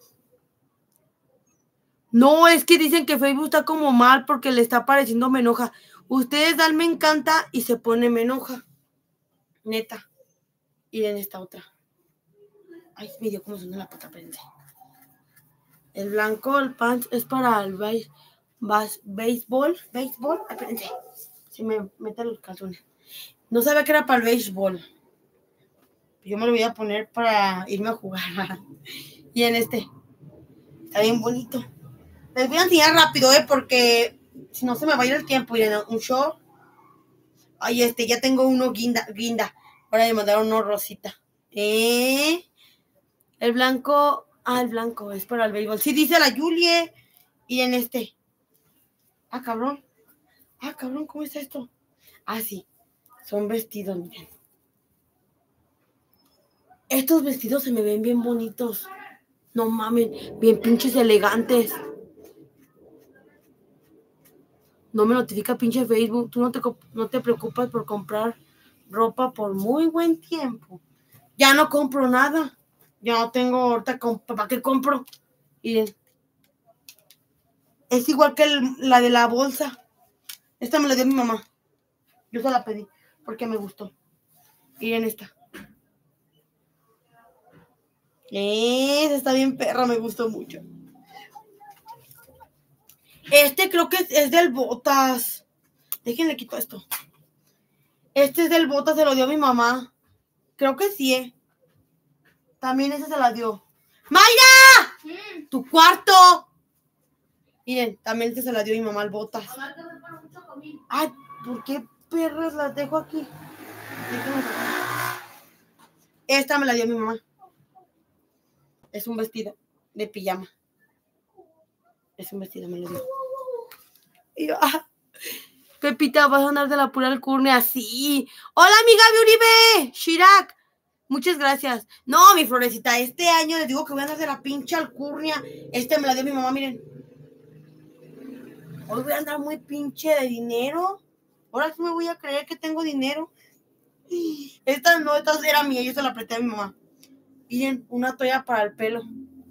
No, es que dicen que Facebook está como mal porque le está apareciendo me enoja. Ustedes dan me encanta y se pone me enoja. Neta. Y en esta otra. Ay, me dio como suena la pata, pensé. El blanco, el pants es para el base, base, béisbol. Béisbol, espérense. Si me meten los calzones. No sabía que era para el béisbol. Yo me lo voy a poner para irme a jugar. Y en este. Está bien bonito. Les voy a enseñar rápido, ¿eh? Porque si no se me va a ir el tiempo. Miren, un short. Ay, este, ya tengo uno guinda. guinda. Ahora me mandaron uno rosita. ¿Eh? El blanco. Ah, el blanco es para el béisbol. Sí, dice la Julie. Y en este. Ah, cabrón. Ah, cabrón, ¿cómo es esto? Ah, sí. Son vestidos, miren. Estos vestidos se me ven bien bonitos. No mames, bien pinches elegantes. No me notifica pinche Facebook. Tú no te, no te preocupas por comprar ropa por muy buen tiempo. Ya no compro nada. Ya no tengo ahorita. ¿Para qué compro? Miren. Es igual que el, la de la bolsa. Esta me la dio mi mamá. Yo se la pedí porque me gustó. Miren esta. Esa está bien perra, me gustó mucho. Este creo que es, es del Botas. Déjenle quito esto. Este es del Botas, se lo dio mi mamá. Creo que sí, ¿eh? También ese se la dio. ¡Mayra! Mm. ¡Tu cuarto! Miren, también este se la dio mi mamá al Botas. Ay, ¿por qué perras las dejo aquí? Esta me la dio mi mamá. Es un vestido de pijama. Es un vestido, me lo dio. Y yo, ah, Pepita, vas a andar de la pura alcurnia así. Hola, mi Gaby Uribe. Shirak. Muchas gracias. No, mi Florecita, este año les digo que voy a andar de la pinche alcurnia. Este me la dio mi mamá, miren. Hoy voy a andar muy pinche de dinero. Ahora sí me voy a creer que tengo dinero. Esta no, esta era mía, yo se la apreté a mi mamá. Miren, una toalla para el pelo.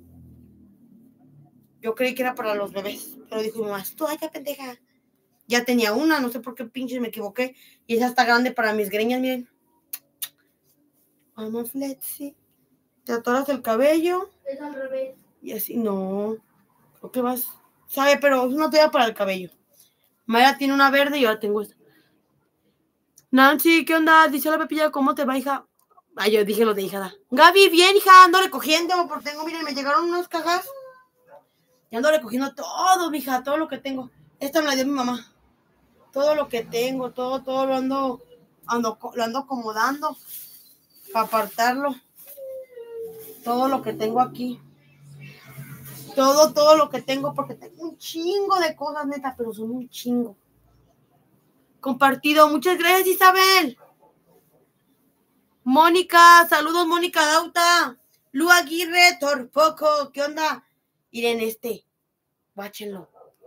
Yo creí que era para los bebés, pero dijo mi mamá, es toalla, pendeja. Ya tenía una, no sé por qué pinches me equivoqué. Y esa está grande para mis greñas, miren. Vamos, Flexi. Te atoras el cabello. Es al revés. Y así, no. Creo que vas. Sabe, pero es una toalla para el cabello. Maya tiene una verde y yo la tengo esta. Nancy, ¿qué onda? Dice la Pepilla, ¿cómo te va, hija? Ay, yo dije lo de hija. Gaby, bien, hija, ando recogiendo, porque tengo, miren, me llegaron unas cajas. Y ando recogiendo todo, mija, todo lo que tengo. Esta me la dio mi mamá. Todo lo que tengo, todo, todo lo ando, ando, lo ando acomodando para apartarlo. Todo lo que tengo aquí. Todo, todo lo que tengo, porque tengo un chingo de cosas, neta, pero son un chingo. Compartido. Muchas gracias, Isabel. Mónica, saludos, Mónica Dauta. Lu Aguirre, Torpoco, ¿qué onda? Miren este, báchenlo.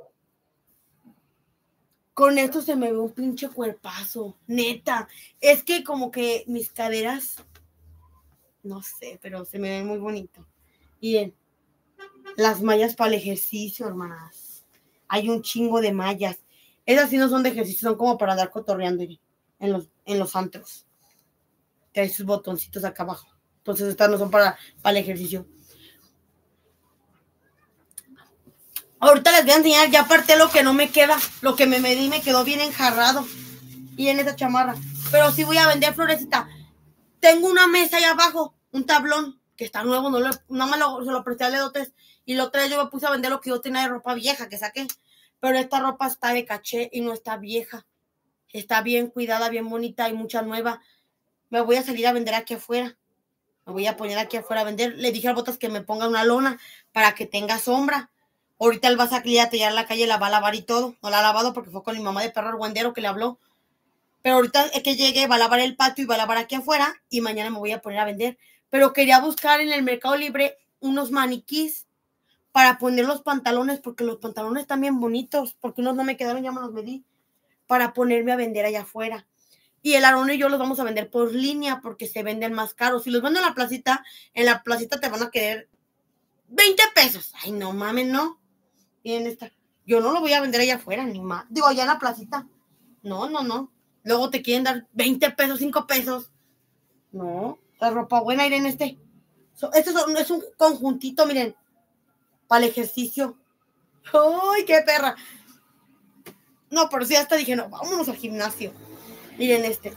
Con esto se me ve un pinche cuerpazo, neta. Es que como que mis caderas, no sé, pero se me ve muy bonito. Miren, las mallas para el ejercicio, hermanas. Hay un chingo de mallas. Esas sí no son de ejercicio, son como para andar cotorreando en los, en los antros. Trae sus botoncitos acá abajo. Entonces estas no son para, para el ejercicio. Ahorita les voy a enseñar, ya aparté lo que no me queda. Lo que me medí me quedó bien enjarrado. Y en esa chamarra. Pero sí voy a vender, Florecita. Tengo una mesa ahí abajo, un tablón, que está nuevo, no lo, nada más lo, se lo presté al Ledotes. Y lo tres yo me puse a vender lo que yo tenía de ropa vieja que saqué. Pero esta ropa está de caché y no está vieja. Está bien cuidada, bien bonita y mucha nueva. Me voy a salir a vender aquí afuera. Me voy a poner aquí afuera a vender. Le dije a Botas que me ponga una lona para que tenga sombra. Ahorita él va a salir a tallar la calle, la va a lavar y todo. No la ha lavado porque fue con mi mamá de perro argüendero que le habló. Pero ahorita es que llegue, va a lavar el patio y va a lavar aquí afuera. Y mañana me voy a poner a vender. Pero quería buscar en el Mercado Libre unos maniquís para poner los pantalones, porque los pantalones están bien bonitos. Porque unos no me quedaron, ya me los medí. Para ponerme a vender allá afuera. Y el Aarón y yo los vamos a vender por línea porque se venden más caros. Si los vendo en la placita, en la placita te van a querer veinte pesos. Ay, no mames, no. Miren esta. Yo no lo voy a vender allá afuera, ni más. Digo, allá en la placita. No, no, no. Luego te quieren dar veinte pesos, cinco pesos. No. La ropa buena, miren este. So, este es, es un conjuntito, miren. Para el ejercicio. ¡Ay, qué perra! No, pero sí, hasta dije, no, vámonos al gimnasio. Miren este.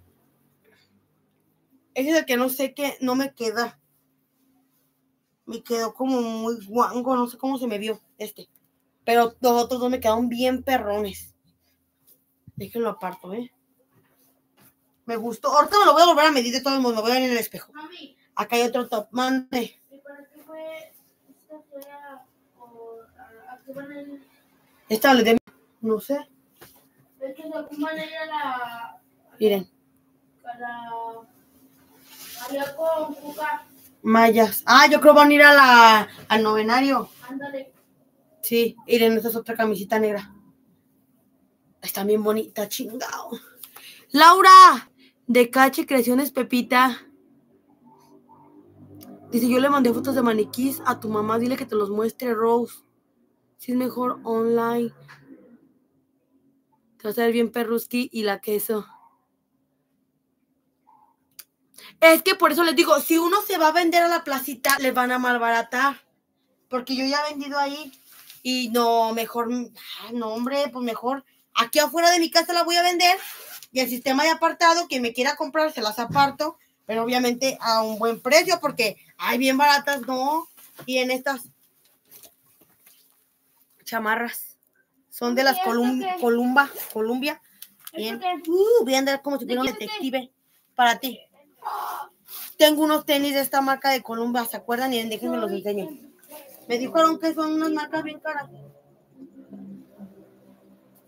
Ese es el que no sé qué, no me queda. Me quedó como muy guango, no sé cómo se me vio este. Pero los otros dos me quedaron bien perrones. Déjenlo aparto, ¿eh? Me gustó. Ahorita me lo voy a volver a medir de todos modos, me voy a ver en el espejo. Mami. Acá hay otro top. Mande. ¿Y para qué fue esta fue a, o, a, a qué van a ir? Esta le de... No sé. Es que se ocupan a ir a la... Miren. A la... Allá con Cuca. Mallas. Ah, yo creo van a ir a la, al novenario. Ándale. Sí, miren, esta es otra camisita negra. Está bien bonita, chingado. Laura, de Cache Creaciones Pepita. Dice, yo le mandé fotos de maniquís a tu mamá, dile que te los muestre, Rose. Si es mejor online. Te vas a ver bien perruski y la queso. Es que por eso les digo, si uno se va a vender a la placita, les van a malbaratar. Porque yo ya he vendido ahí. Y no, mejor, no hombre, pues mejor. Aquí afuera de mi casa la voy a vender. Y el sistema de apartado, quien me quiera comprar, se las aparto. Pero obviamente a un buen precio, porque hay bien baratas, no. Y en estas chamarras. Son de las Colum Columba, Columbia. Bien. Uh, voy a andar como si fuera un detective. Para ti. Tengo unos tenis de esta marca de Columbia, ¿se acuerdan? Y déjenme los enseño. Me dijeron que son unas marcas bien caras.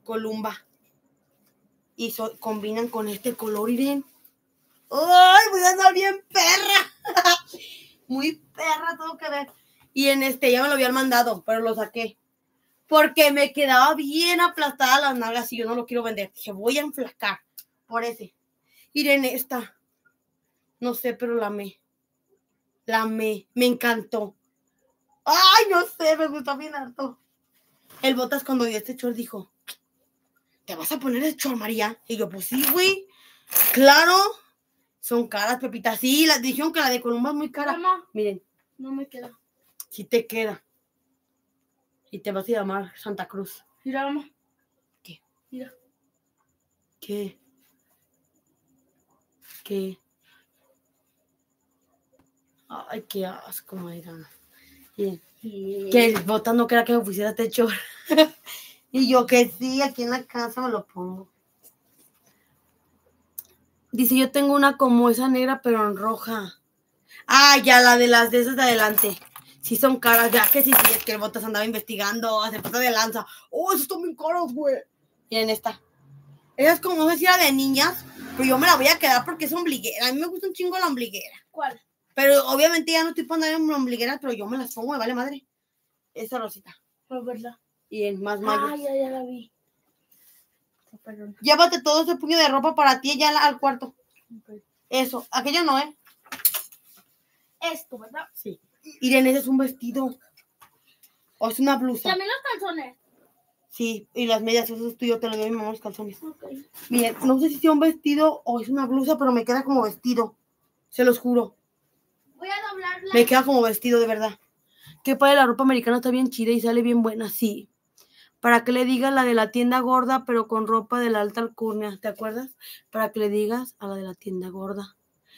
Columba. Y so, combinan con este color, miren. ¡Ay, voy a andar bien perra! Muy perra, tengo que ver. Y en este, ya me lo habían mandado, pero lo saqué. Porque me quedaba bien aplastada las nalgas y yo no lo quiero vender. Dije, voy a enflacar por ese. Miren esta. No sé, pero la amé. La amé. Me encantó. Ay, no sé, me gustó bien harto. El Botas cuando dio este short dijo, ¿te vas a poner el short, María? Y yo, pues sí, güey. Claro. Son caras, Pepita. Sí, la dijeron que la de Columba es muy cara. Mamá, miren. No me queda. Sí te queda. Y te vas a llamar Santa Cruz. Mira, mamá. ¿Qué? Mira. ¿Qué? ¿Qué? Ay, qué asco, Mayra. Bien. Sí. Que el Botas no quería que me pusiera este short. Y yo que sí, aquí en la casa me lo pongo. Dice, yo tengo una como esa negra, pero en roja. Ah, ya, la de las de esas de adelante. Sí son caras, ya que sí, sí, es que el Botas andaba investigando, hace pasa de lanza. Oh, esos están bien caros, güey. Miren esta. Esa es como, no sé si era de niñas, pero yo me la voy a quedar porque es ombliguera. A mí me gusta un chingo la ombliguera. ¿Cuál? Pero obviamente ya no estoy poniendo en ombliguera, pero yo me las pongo, me vale madre. Esa rosita. A verla. Y en más mayo. Ah, ya, ya la vi. Oh, perdón. Llévate todo ese puño de ropa para ti ya al cuarto. Okay. Eso, aquello no, ¿eh? Esto, ¿verdad? Sí. Irene, ese es un vestido. O es una blusa. También los calzones. Sí, y las medias, eso es tuyo, te lo doy a mi mamá los calzones. Ok. Miren, no sé si sea un vestido o es una blusa, pero me queda como vestido. Se los juro. Voy a doblarla. Me queda como vestido, de verdad. Qué padre, la ropa americana está bien chida y sale bien buena, sí. Para que le digas la de la tienda gorda, pero con ropa de la alta alcurnia, ¿te acuerdas? Para que le digas a la de la tienda gorda.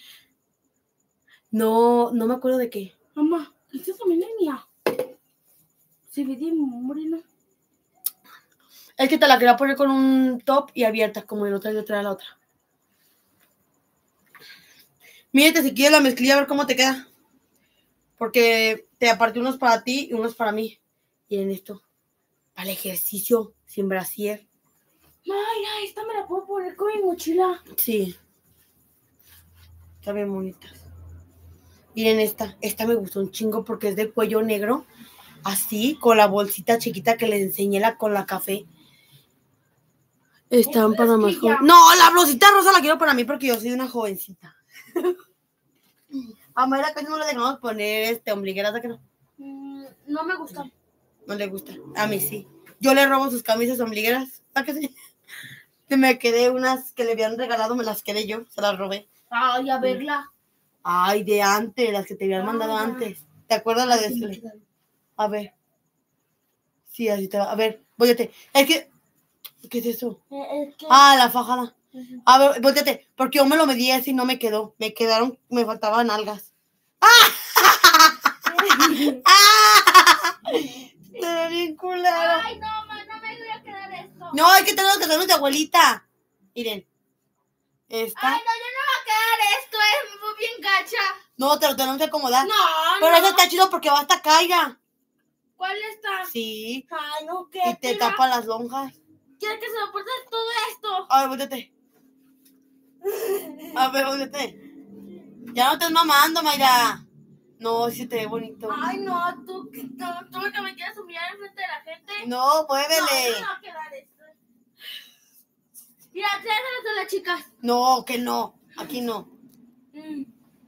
No, no me acuerdo de qué. Mamá, esta también es mía. Se ve bien moreno. Es que te la quería poner con un top y abierta, como el otro y otra de la otra. Mírate si quieres la mezclilla a ver cómo te queda. Porque te aparté unos para ti y unos para mí. Y en esto, para el ejercicio, sin brasier. Ay, ay, esta me la puedo poner con mi mochila. Sí. Está bien bonitas. Miren esta. Esta me gustó un chingo porque es de cuello negro. Así, con la bolsita chiquita que le enseñé la, con la café. Están Es para que más ya- jóvenes. No, la blusita rosa la quiero para mí porque yo soy una jovencita. A Mayra casi no le dejamos poner este ombligueras, ¿a que no? Mm, no me gusta. No le gusta. A mí sí. Yo le robo sus camisas ombligueras. ¿A que sí? Me quedé unas que le habían regalado, me las quedé yo. Se las robé. Ay, a verla. Ay, de antes, las que te habían Ah, mandado ya. antes. ¿Te acuerdas la de Sí, este? claro. A ver. Sí, así te va. A ver, volteate. Es que. ¿Qué es eso? Eh, es que... Ah, la fajada. Ujú. A ver, volteate. Porque yo me lo medí así y no me quedó. Me quedaron, me faltaban algas. ¡Ah! ¡Ah! Te ve bien culero. Ay, no, ma, no me voy a quedar esto. No, hay que tener los calzones de abuelita. Miren. Esta. Ay, no, yo no me voy a quedar esto, es muy bien gacha. No, te lo tenemos que acomodar. No, Pero no. eso está chido porque va hasta acá, ya. ¿Cuál está? Sí. Ay, no, ¿qué? Y te Mira, tapa las lonjas. ¿quieres que se lo porte todo esto? A ver, volteate. A ver, volteate. Ya no estás mamando, Mayra. No, sí te ve bonito. Ay, no, tú, tú, tú lo que me quieres humillar enfrente de la gente. No, No, muévele. yo no me voy a quedar esto. Mira, tráeselos a las chicas. No, que no. Aquí no. Mm.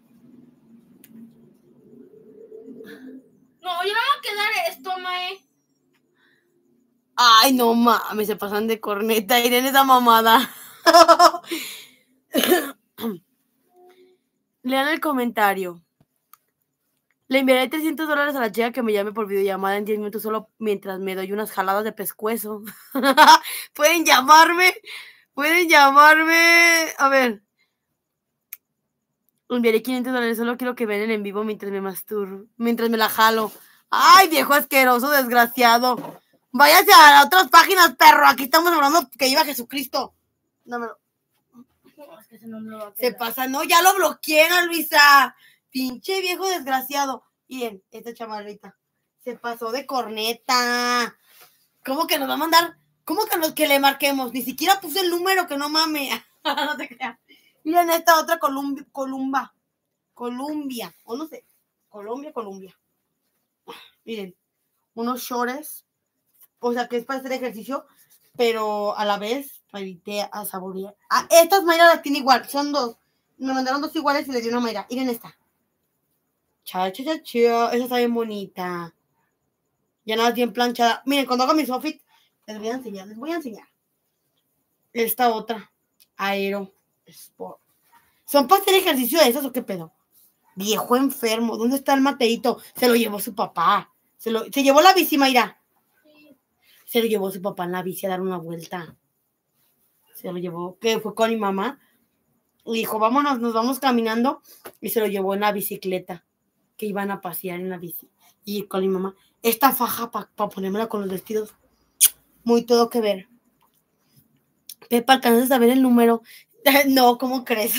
No, yo no me voy a quedar esto, mae. Ay, no mames, se pasan de corneta. Irene esa mamada. Lean el comentario. Le enviaré trescientos dólares a la chica que me llame por videollamada en diez minutos solo mientras me doy unas jaladas de pescuezo. Pueden llamarme. Pueden llamarme. A ver. Le enviaré quinientos dólares. Solo quiero que vean el en vivo mientras me masturbo. Mientras me la jalo. Ay, viejo asqueroso, desgraciado. Váyase a otras páginas, perro. Aquí estamos hablando que iba Jesucristo. Dámelo. No, es que ese no me lo va a Se quedar. pasa, no, ya lo bloquearon, Luisa. Pinche viejo desgraciado. Bien, esta chamarrita se pasó de corneta. ¿Cómo que nos va a mandar ¿Cómo que los que le marquemos? Ni siquiera puse el número, que no mame. No te creas. Miren esta otra Columbia, Columba. Columbia. O no sé. Colombia, Columbia. Miren. Unos shorts. O sea, que es para hacer ejercicio. Pero a la vez, para irte a saborear. Ah, estas Mayra las tiene igual. Son dos. Me mandaron dos iguales y les di una Mayra. Miren esta. Cha, cha, cha, cha. Esa está bien bonita. Ya nada, bien planchada. Miren, cuando haga mis outfits, les voy a enseñar. Les voy a enseñar. Esta otra. Aero Sport. ¿Son para hacer ejercicio de esas o qué pedo? Viejo enfermo. ¿Dónde está el Mateito? Se lo llevó su papá. Se, lo, se llevó la bici, Mayra. Se lo llevó su papá en la bici a dar una vuelta. Se lo llevó, que fue con mi mamá. Y dijo, vámonos, nos vamos caminando. Y se lo llevó en la bicicleta. Que iban a pasear en la bici. Y con mi mamá, esta faja para pa ponérmela con los vestidos. Muy todo que ver. Pepa, ¿alcanzas a ver el número? No, ¿cómo crees?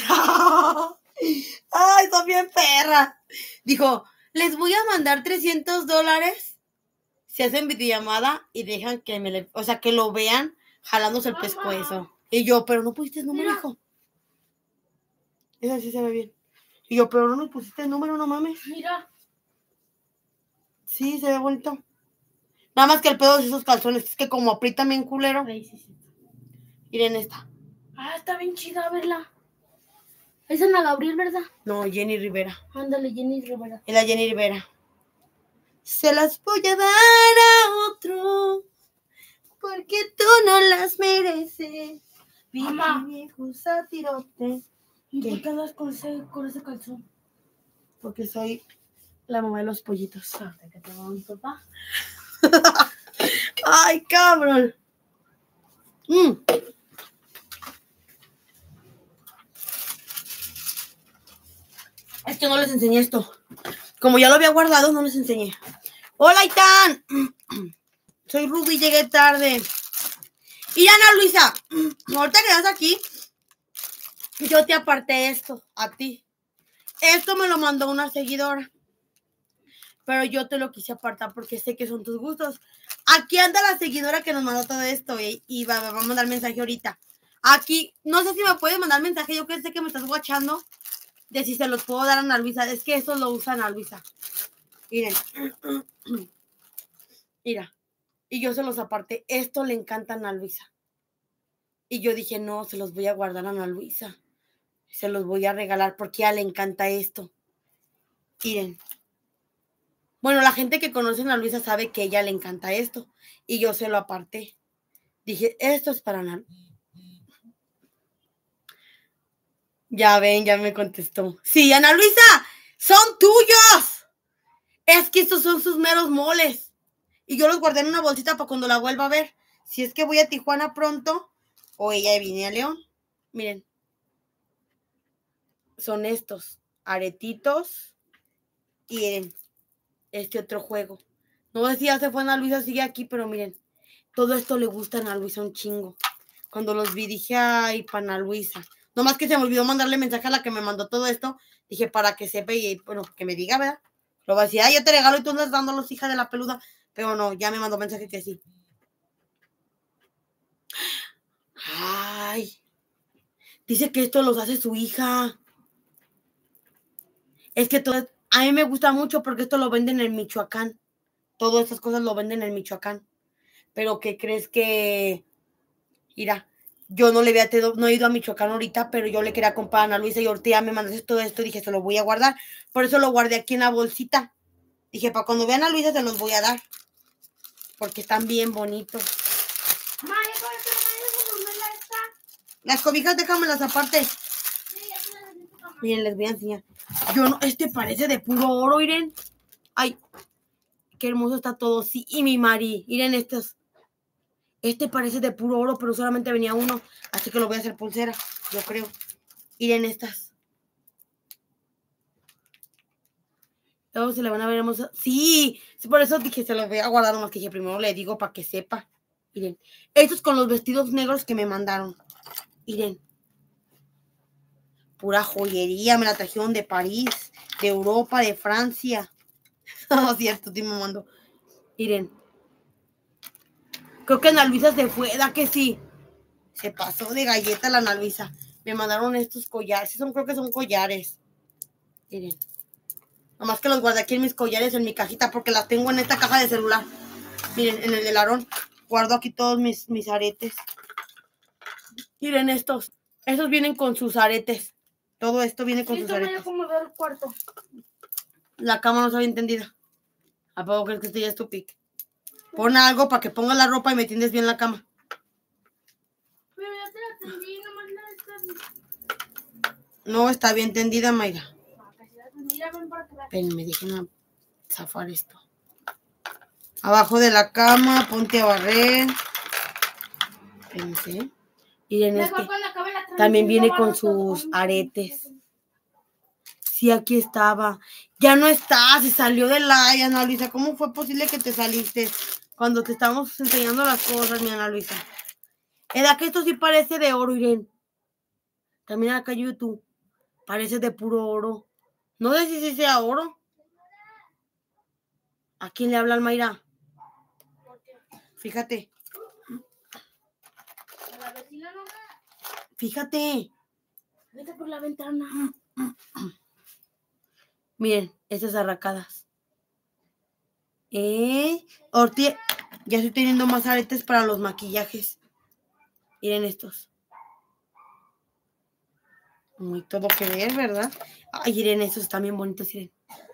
Ay, son bien perras. Dijo, les voy a mandar trescientos dólares si hacen videollamada y dejan que me le, o sea, que lo vean jalándose el pescuezo. Y yo, pero no pusiste el número, hijo. Esa sí se ve bien. Y yo, pero no nos pusiste el número, no mames. Mira. Sí, se ve bonito. Nada más que el pedo de esos calzones, es que como aprietan bien culero. Ahí sí, sí. Miren esta. Ah, está bien chida, verla. Es Ana Gabriel, ¿verdad? No, Jenny Rivera. Ándale, Jenny Rivera. Es la Jenny Rivera. Se las voy a dar a otro, porque tú no las mereces. Mamá. Viejo satirote. ¿Y ¿Qué? por qué andas con ese, con ese calzón? Porque soy la mamá de los pollitos. Hasta que te va mi papá. Ay, cabrón. Mm. Es que no les enseñé esto. Como ya lo había guardado, no les enseñé. Hola, Itán. Soy Ruby, llegué tarde. Y Ana Luisa, ahorita que estás aquí, yo te aparté esto a ti. Esto me lo mandó una seguidora. Pero yo te lo quise apartar porque sé que son tus gustos. Aquí anda la seguidora que nos mandó todo esto y, y va, va a mandar mensaje ahorita. Aquí, no sé si me puedes mandar mensaje, yo que sé que me estás guachando, de si se los puedo dar a Ana Luisa. Es que eso lo usa Ana Luisa. Miren. Mira. Y yo se los aparté. Esto le encanta a Ana Luisa. Y yo dije, no, se los voy a guardar a Ana Luisa. Se los voy a regalar porque a ella le encanta esto. Miren. Bueno, la gente que conoce a Ana Luisa sabe que a ella le encanta esto. Y yo se lo aparté. Dije, esto es para Ana. Ya ven, ya me contestó. Sí, Ana Luisa, son tuyos. Es que estos son sus meros moles. Y yo los guardé en una bolsita para cuando la vuelva a ver. Si es que voy a Tijuana pronto o ella viene a León. Miren. Son estos aretitos y miren, este otro juego. No sé si ya se fue Ana Luisa, sigue aquí, pero miren, todo esto le gusta a Ana Luisa un chingo. Cuando los vi dije, ay, para Ana Luisa. Nomás que se me olvidó mandarle mensaje a la que me mandó todo esto. Dije, para que sepa y, bueno, que me diga, ¿verdad? Lo va a decir, ay, yo te regalo y tú andas dando los hijas de la peluda. Pero no, ya me mandó mensaje que sí. Ay. Dice que esto los hace su hija. Es que todo, a mí me gusta mucho porque esto lo venden en Michoacán. Todas estas cosas lo venden en Michoacán. Pero ¿qué crees que? Mira, yo no le había tenido, no he ido a Michoacán ahorita, pero yo le quería comprar a Ana Luisa y ahorita ya me mandaste todo esto y dije, se lo voy a guardar. Por eso lo guardé aquí en la bolsita. Dije, para cuando vean a Ana Luisa se los voy a dar. Porque están bien bonitos. Las cobijas déjamelas aparte. Miren, les voy a enseñar. Yo no, este parece de puro oro, miren. Ay, qué hermoso está todo. Sí, y mi Mari, miren estos. Este parece de puro oro, pero solamente venía uno. Así que lo voy a hacer pulsera, yo creo. Miren estas. Luego se le van a ver hermosas. Sí, sí, por eso dije, se los voy a guardar nomás que dije, primero le digo para que sepa. Miren, estos con los vestidos negros que me mandaron. Miren. Pura joyería, me la trajeron de París, de Europa, de Francia. No, cierto, estoy mamando. Miren. Creo que Ana Luisa se fue, ¿da que sí? Se pasó de galleta la Ana Luisa. Me mandaron estos collares. Son, creo que son collares. Miren. Nomás que los guardé aquí en mis collares, en mi cajita, porque las tengo en esta caja de celular. Miren, en el del Aarón. Guardo aquí todos mis, mis aretes. Miren estos. Estos vienen con sus aretes. Todo esto viene con sus aretes. Voy a acomodar el cuarto. La cama no se había entendida. ¿A poco crees que esto ya es tu pic? Pon algo para que pongas la ropa y me tiendes bien la cama. Pero ya te la tendí, nomás la está... No está bien tendida, Mayra. Mira, ven para atrás. Espérenme, déjenme zafar esto. Abajo de la cama, ponte a barrer. Espérense. Miren este. También viene con sus aretes. Sí, aquí estaba. Ya no está, se salió de la Ana Luisa. ¿Cómo fue posible que te saliste cuando te estábamos enseñando las cosas, mi Ana Luisa? Era que esto sí parece de oro, Irene. También acá YouTube. Parece de puro oro. No sé si sea oro. ¿A quién le habla el Mayra? Fíjate. A la vecina no. Fíjate. Vete por la ventana. Miren, estas arracadas. Eh, Orti, ya estoy teniendo más aretes para los maquillajes. Miren estos. Muy todo que ver, ¿verdad? Ay, miren, estos están bien bonitos, miren.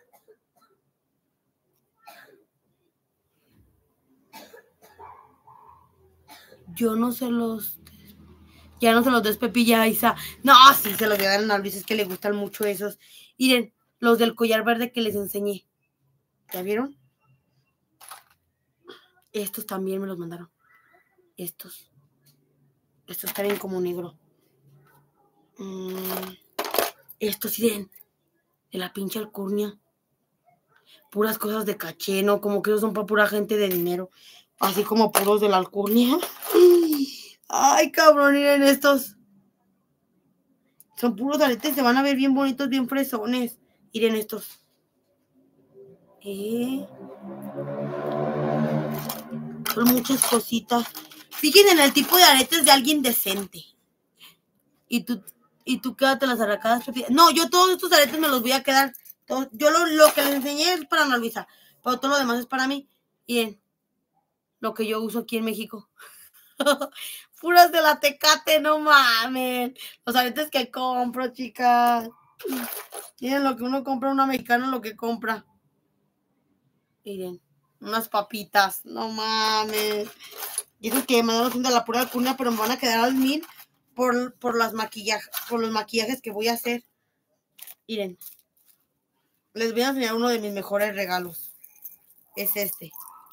Yo no se los... Ya no se los des, Pepi, ya, Isa. No, sí, se los voy a dar a Ana Luisa, es que le gustan mucho esos. Miren, los del collar verde que les enseñé. ¿Ya vieron? Estos también me los mandaron. Estos. Estos también como negro. Mm, estos, miren. De la pinche alcurnia. Puras cosas de caché, ¿no? Como que esos son para pura gente de dinero. Así como puros de la alcurnia. Ay, cabrón, miren estos. Son puros aretes, se van a ver bien bonitos, bien fresones. Miren estos. Eh. Son muchas cositas. Fíjense en el tipo de aretes de alguien decente. Y tú, y tú quédate las arracadas. No, yo todos estos aretes me los voy a quedar. Todos, yo lo, lo que les enseñé es para Ana Luisa. Pero todo lo demás es para mí. Miren. Lo que yo uso aquí en México. Puras de la Tecate, no mamen. Los aretes que compro, chicas. Miren lo que uno compra, un americano lo que compra. Miren, unas papitas, no mames. Y eso que me dan haciendo la pura alcurnia, pero me van a quedar al mil por, por, las maquillajes, por los maquillajes que voy a hacer. Miren, les voy a enseñar uno de mis mejores regalos. Es este.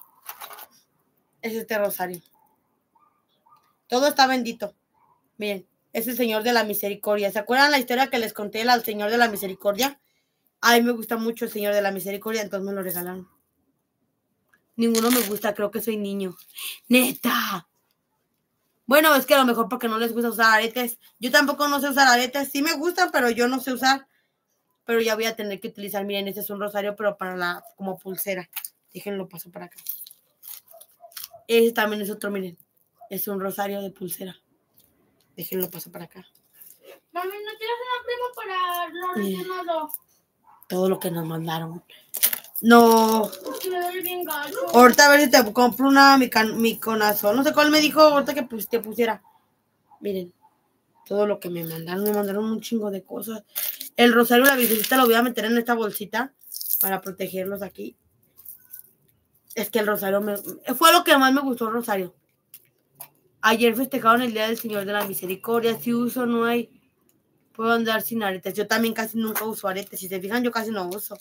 Es este rosario. Todo está bendito. Miren, es el Señor de la Misericordia. ¿Se acuerdan la historia que les conté al Señor de la Misericordia? A mí me gusta mucho el Señor de la Misericordia, entonces me lo regalaron. Ninguno me gusta, creo que soy niño. ¡Neta! Bueno, es que a lo mejor porque no les gusta usar aretes. Yo tampoco no sé usar aretes. Sí me gustan, pero yo no sé usar. Pero ya voy a tener que utilizar. Miren, este es un rosario, pero para la como pulsera. Déjenlo, paso para acá. Este también es otro, miren. Es un rosario de pulsera. Déjenlo, paso para acá. Mami, ¿no quieres una prima para lo relacionado? Todo lo que nos mandaron. No. Porque me duele bien gacho. Ahorita a ver si te compro una miconazol. No sé cuál me dijo ahorita que pues, te pusiera. Miren. Todo lo que me mandaron. Me mandaron un chingo de cosas. El rosario y la virgencita lo voy a meter en esta bolsita para protegerlos aquí. Es que el rosario me... Fue lo que más me gustó el rosario. Ayer festejaron el Día del Señor de la Misericordia. Si uso, no hay... Puedo andar sin aretes. Yo también casi nunca uso aretes. Si se fijan, yo casi no uso.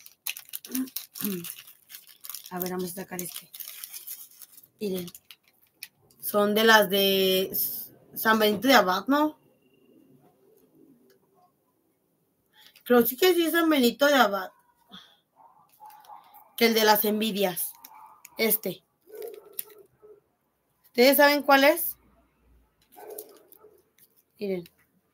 A ver, vamos a sacar este. Miren. Son de las de San Benito de Abad, ¿no? Creo sí que sí es San Benito de Abad. Que el de las envidias. Este. ¿Ustedes saben cuál es? Miren.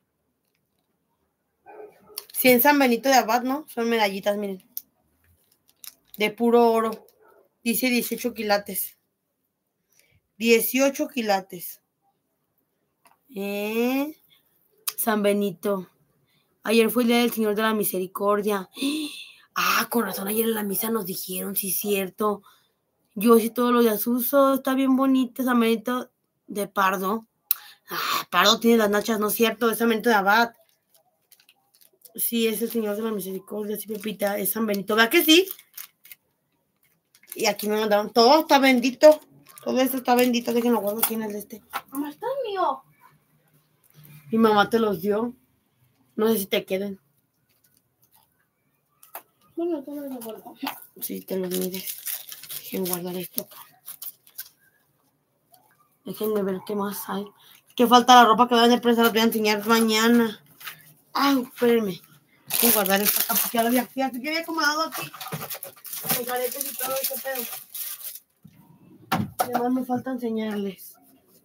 Si en San Benito de Abad, ¿no? Son medallitas, miren. De puro oro. Dice dieciocho quilates. dieciocho quilates. ¿Eh? San Benito. Ayer fue el día del Señor de la Misericordia. Ah, con razón, ayer en la misa nos dijeron, sí, cierto. Yo sí todos los días uso, está bien bonito San Benito de Pardo. Ah, Pardo tiene las nachas, ¿no es cierto? Es San Benito de Abad. Sí, es el Señor de la Misericordia, sí, Pepita, es San Benito. ¿Verdad que sí? Y aquí me mandaron, todo está bendito. Todo esto está bendito, déjenlo guardo aquí en el de este. Mamá, está mío. Mi mamá te los dio. No sé si te queden. Bueno, todo lo guardo. Sí, te los mides. Dejen guardar esto acá. Déjenme ver qué más hay. Que falta la ropa que vayan a presa, la voy a enseñar mañana. Ay, espérenme. Voy a guardar esto acá porque ya lo había, ya, ya había acomodado aquí. Los aretes y todo ese pedo. Además me falta enseñarles.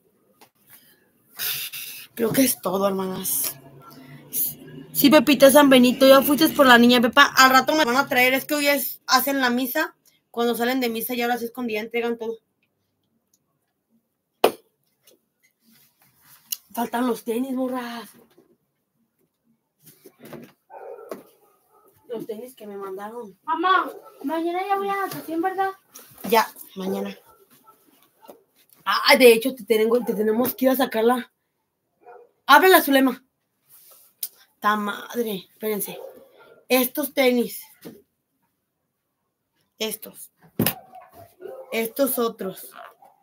Creo que es todo, hermanas. Sí, Pepita, San Benito, ya fuiste por la niña, Pepa. Al rato me van a traer, es que hoy es, hacen la misa. Cuando salen de misa y ahora sí escondida, entregan todo. Faltan los tenis, morras. Los tenis que me mandaron. Mamá, mañana ya voy a natación, ¿verdad? Ya, mañana. Ah, de hecho, te, tengo, te tenemos que ir a sacarla. Ábrela, Zulema. Ta madre, espérense. Estos tenis. Estos. Estos otros.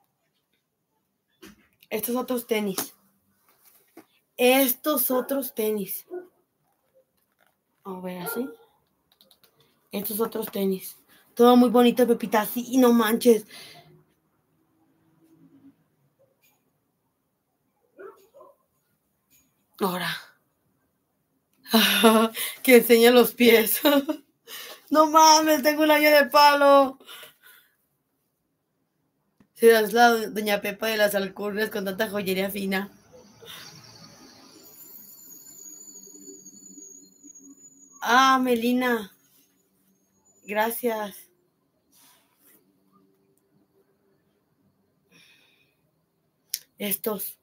Estos otros tenis. Estos otros tenis. A ver, así. Estos otros tenis. Todo muy bonito, Pepita. Sí, no manches. Ahora. Que enseña los pies. No mames, tengo un año de palo. Será la doña Pepa de las alcurnias con tanta joyería fina. Ah, Melina. Gracias. Estos.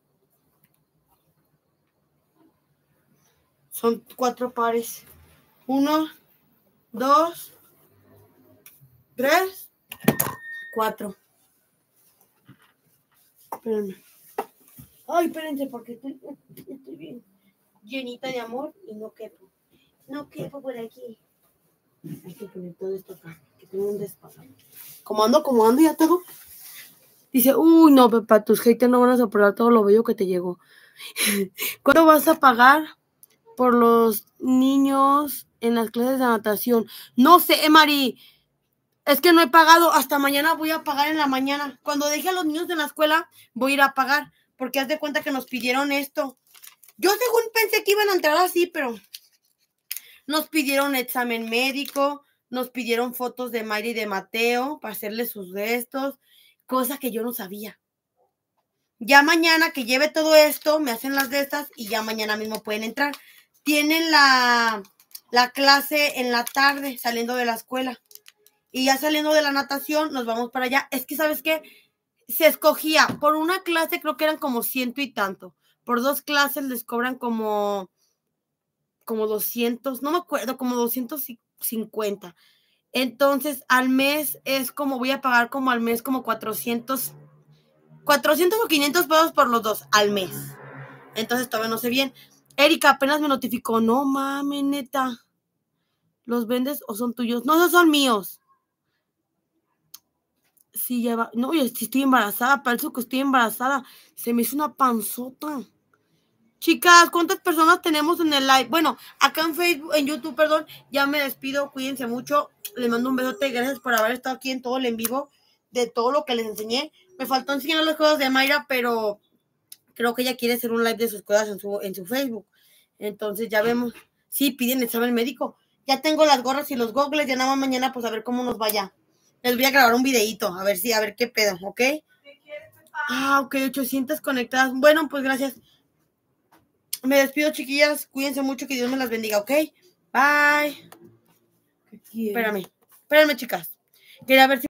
Son cuatro pares. Uno, dos, tres, cuatro. Espérenme. Ay, espérense, porque estoy, estoy bien llenita de amor y no quepo. No quepo por aquí. Hay que poner todo esto acá, que tengo un despasaje. Como ando, como ando ya todo. Dice, uy, no, Pepa, tus haters no van a soportar todo lo bello que te llegó. ¿Cuánto vas a pagar por los niños en las clases de natación? No sé, Mari. Es que no he pagado. Hasta mañana voy a pagar en la mañana. Cuando deje a los niños en la escuela, voy a ir a pagar. Porque haz de cuenta que nos pidieron esto. Yo según pensé que iban a entrar así, pero nos pidieron examen médico, nos pidieron fotos de Mayra y de Mateo para hacerles sus restos, cosas que yo no sabía. Ya mañana que lleve todo esto, me hacen las de estas y ya mañana mismo pueden entrar. Tienen la, la clase en la tarde saliendo de la escuela. Y ya saliendo de la natación, nos vamos para allá. Es que, ¿sabes qué? Se escogía por una clase, creo que eran como ciento y tanto. Por dos clases les cobran como, como doscientos, no me acuerdo, como doscientos cincuenta. Entonces, al mes es como, voy a pagar como al mes como cuatrocientos, cuatrocientos o quinientos pesos por los dos al mes. Entonces, todavía no sé bien. Erika apenas me notificó, no mames, neta. ¿Los vendes o son tuyos? No, esos son míos. Sí, ya va. No, yo estoy embarazada, parece que estoy embarazada. Se me hizo una panzota. Chicas, ¿cuántas personas tenemos en el live? Bueno, acá en Facebook, en YouTube, perdón, ya me despido, cuídense mucho. Les mando un besote, gracias por haber estado aquí en todo el en vivo de todo lo que les enseñé. Me faltó enseñar las cosas de Mayra, pero creo que ella quiere hacer un live de sus cosas en su, en su Facebook. Entonces ya vemos. Sí, piden examen médico. Ya tengo las gorras y los gogles, ya nada más mañana pues a ver cómo nos vaya. Les voy a grabar un videíto, a ver si, a ver qué pedo, ¿ok? Ah, ok, ochocientas conectadas. Bueno, pues gracias. Me despido, chiquillas. Cuídense mucho, que Dios me las bendiga, ¿ok? Bye. Espérame, espérame, chicas. Quería ver si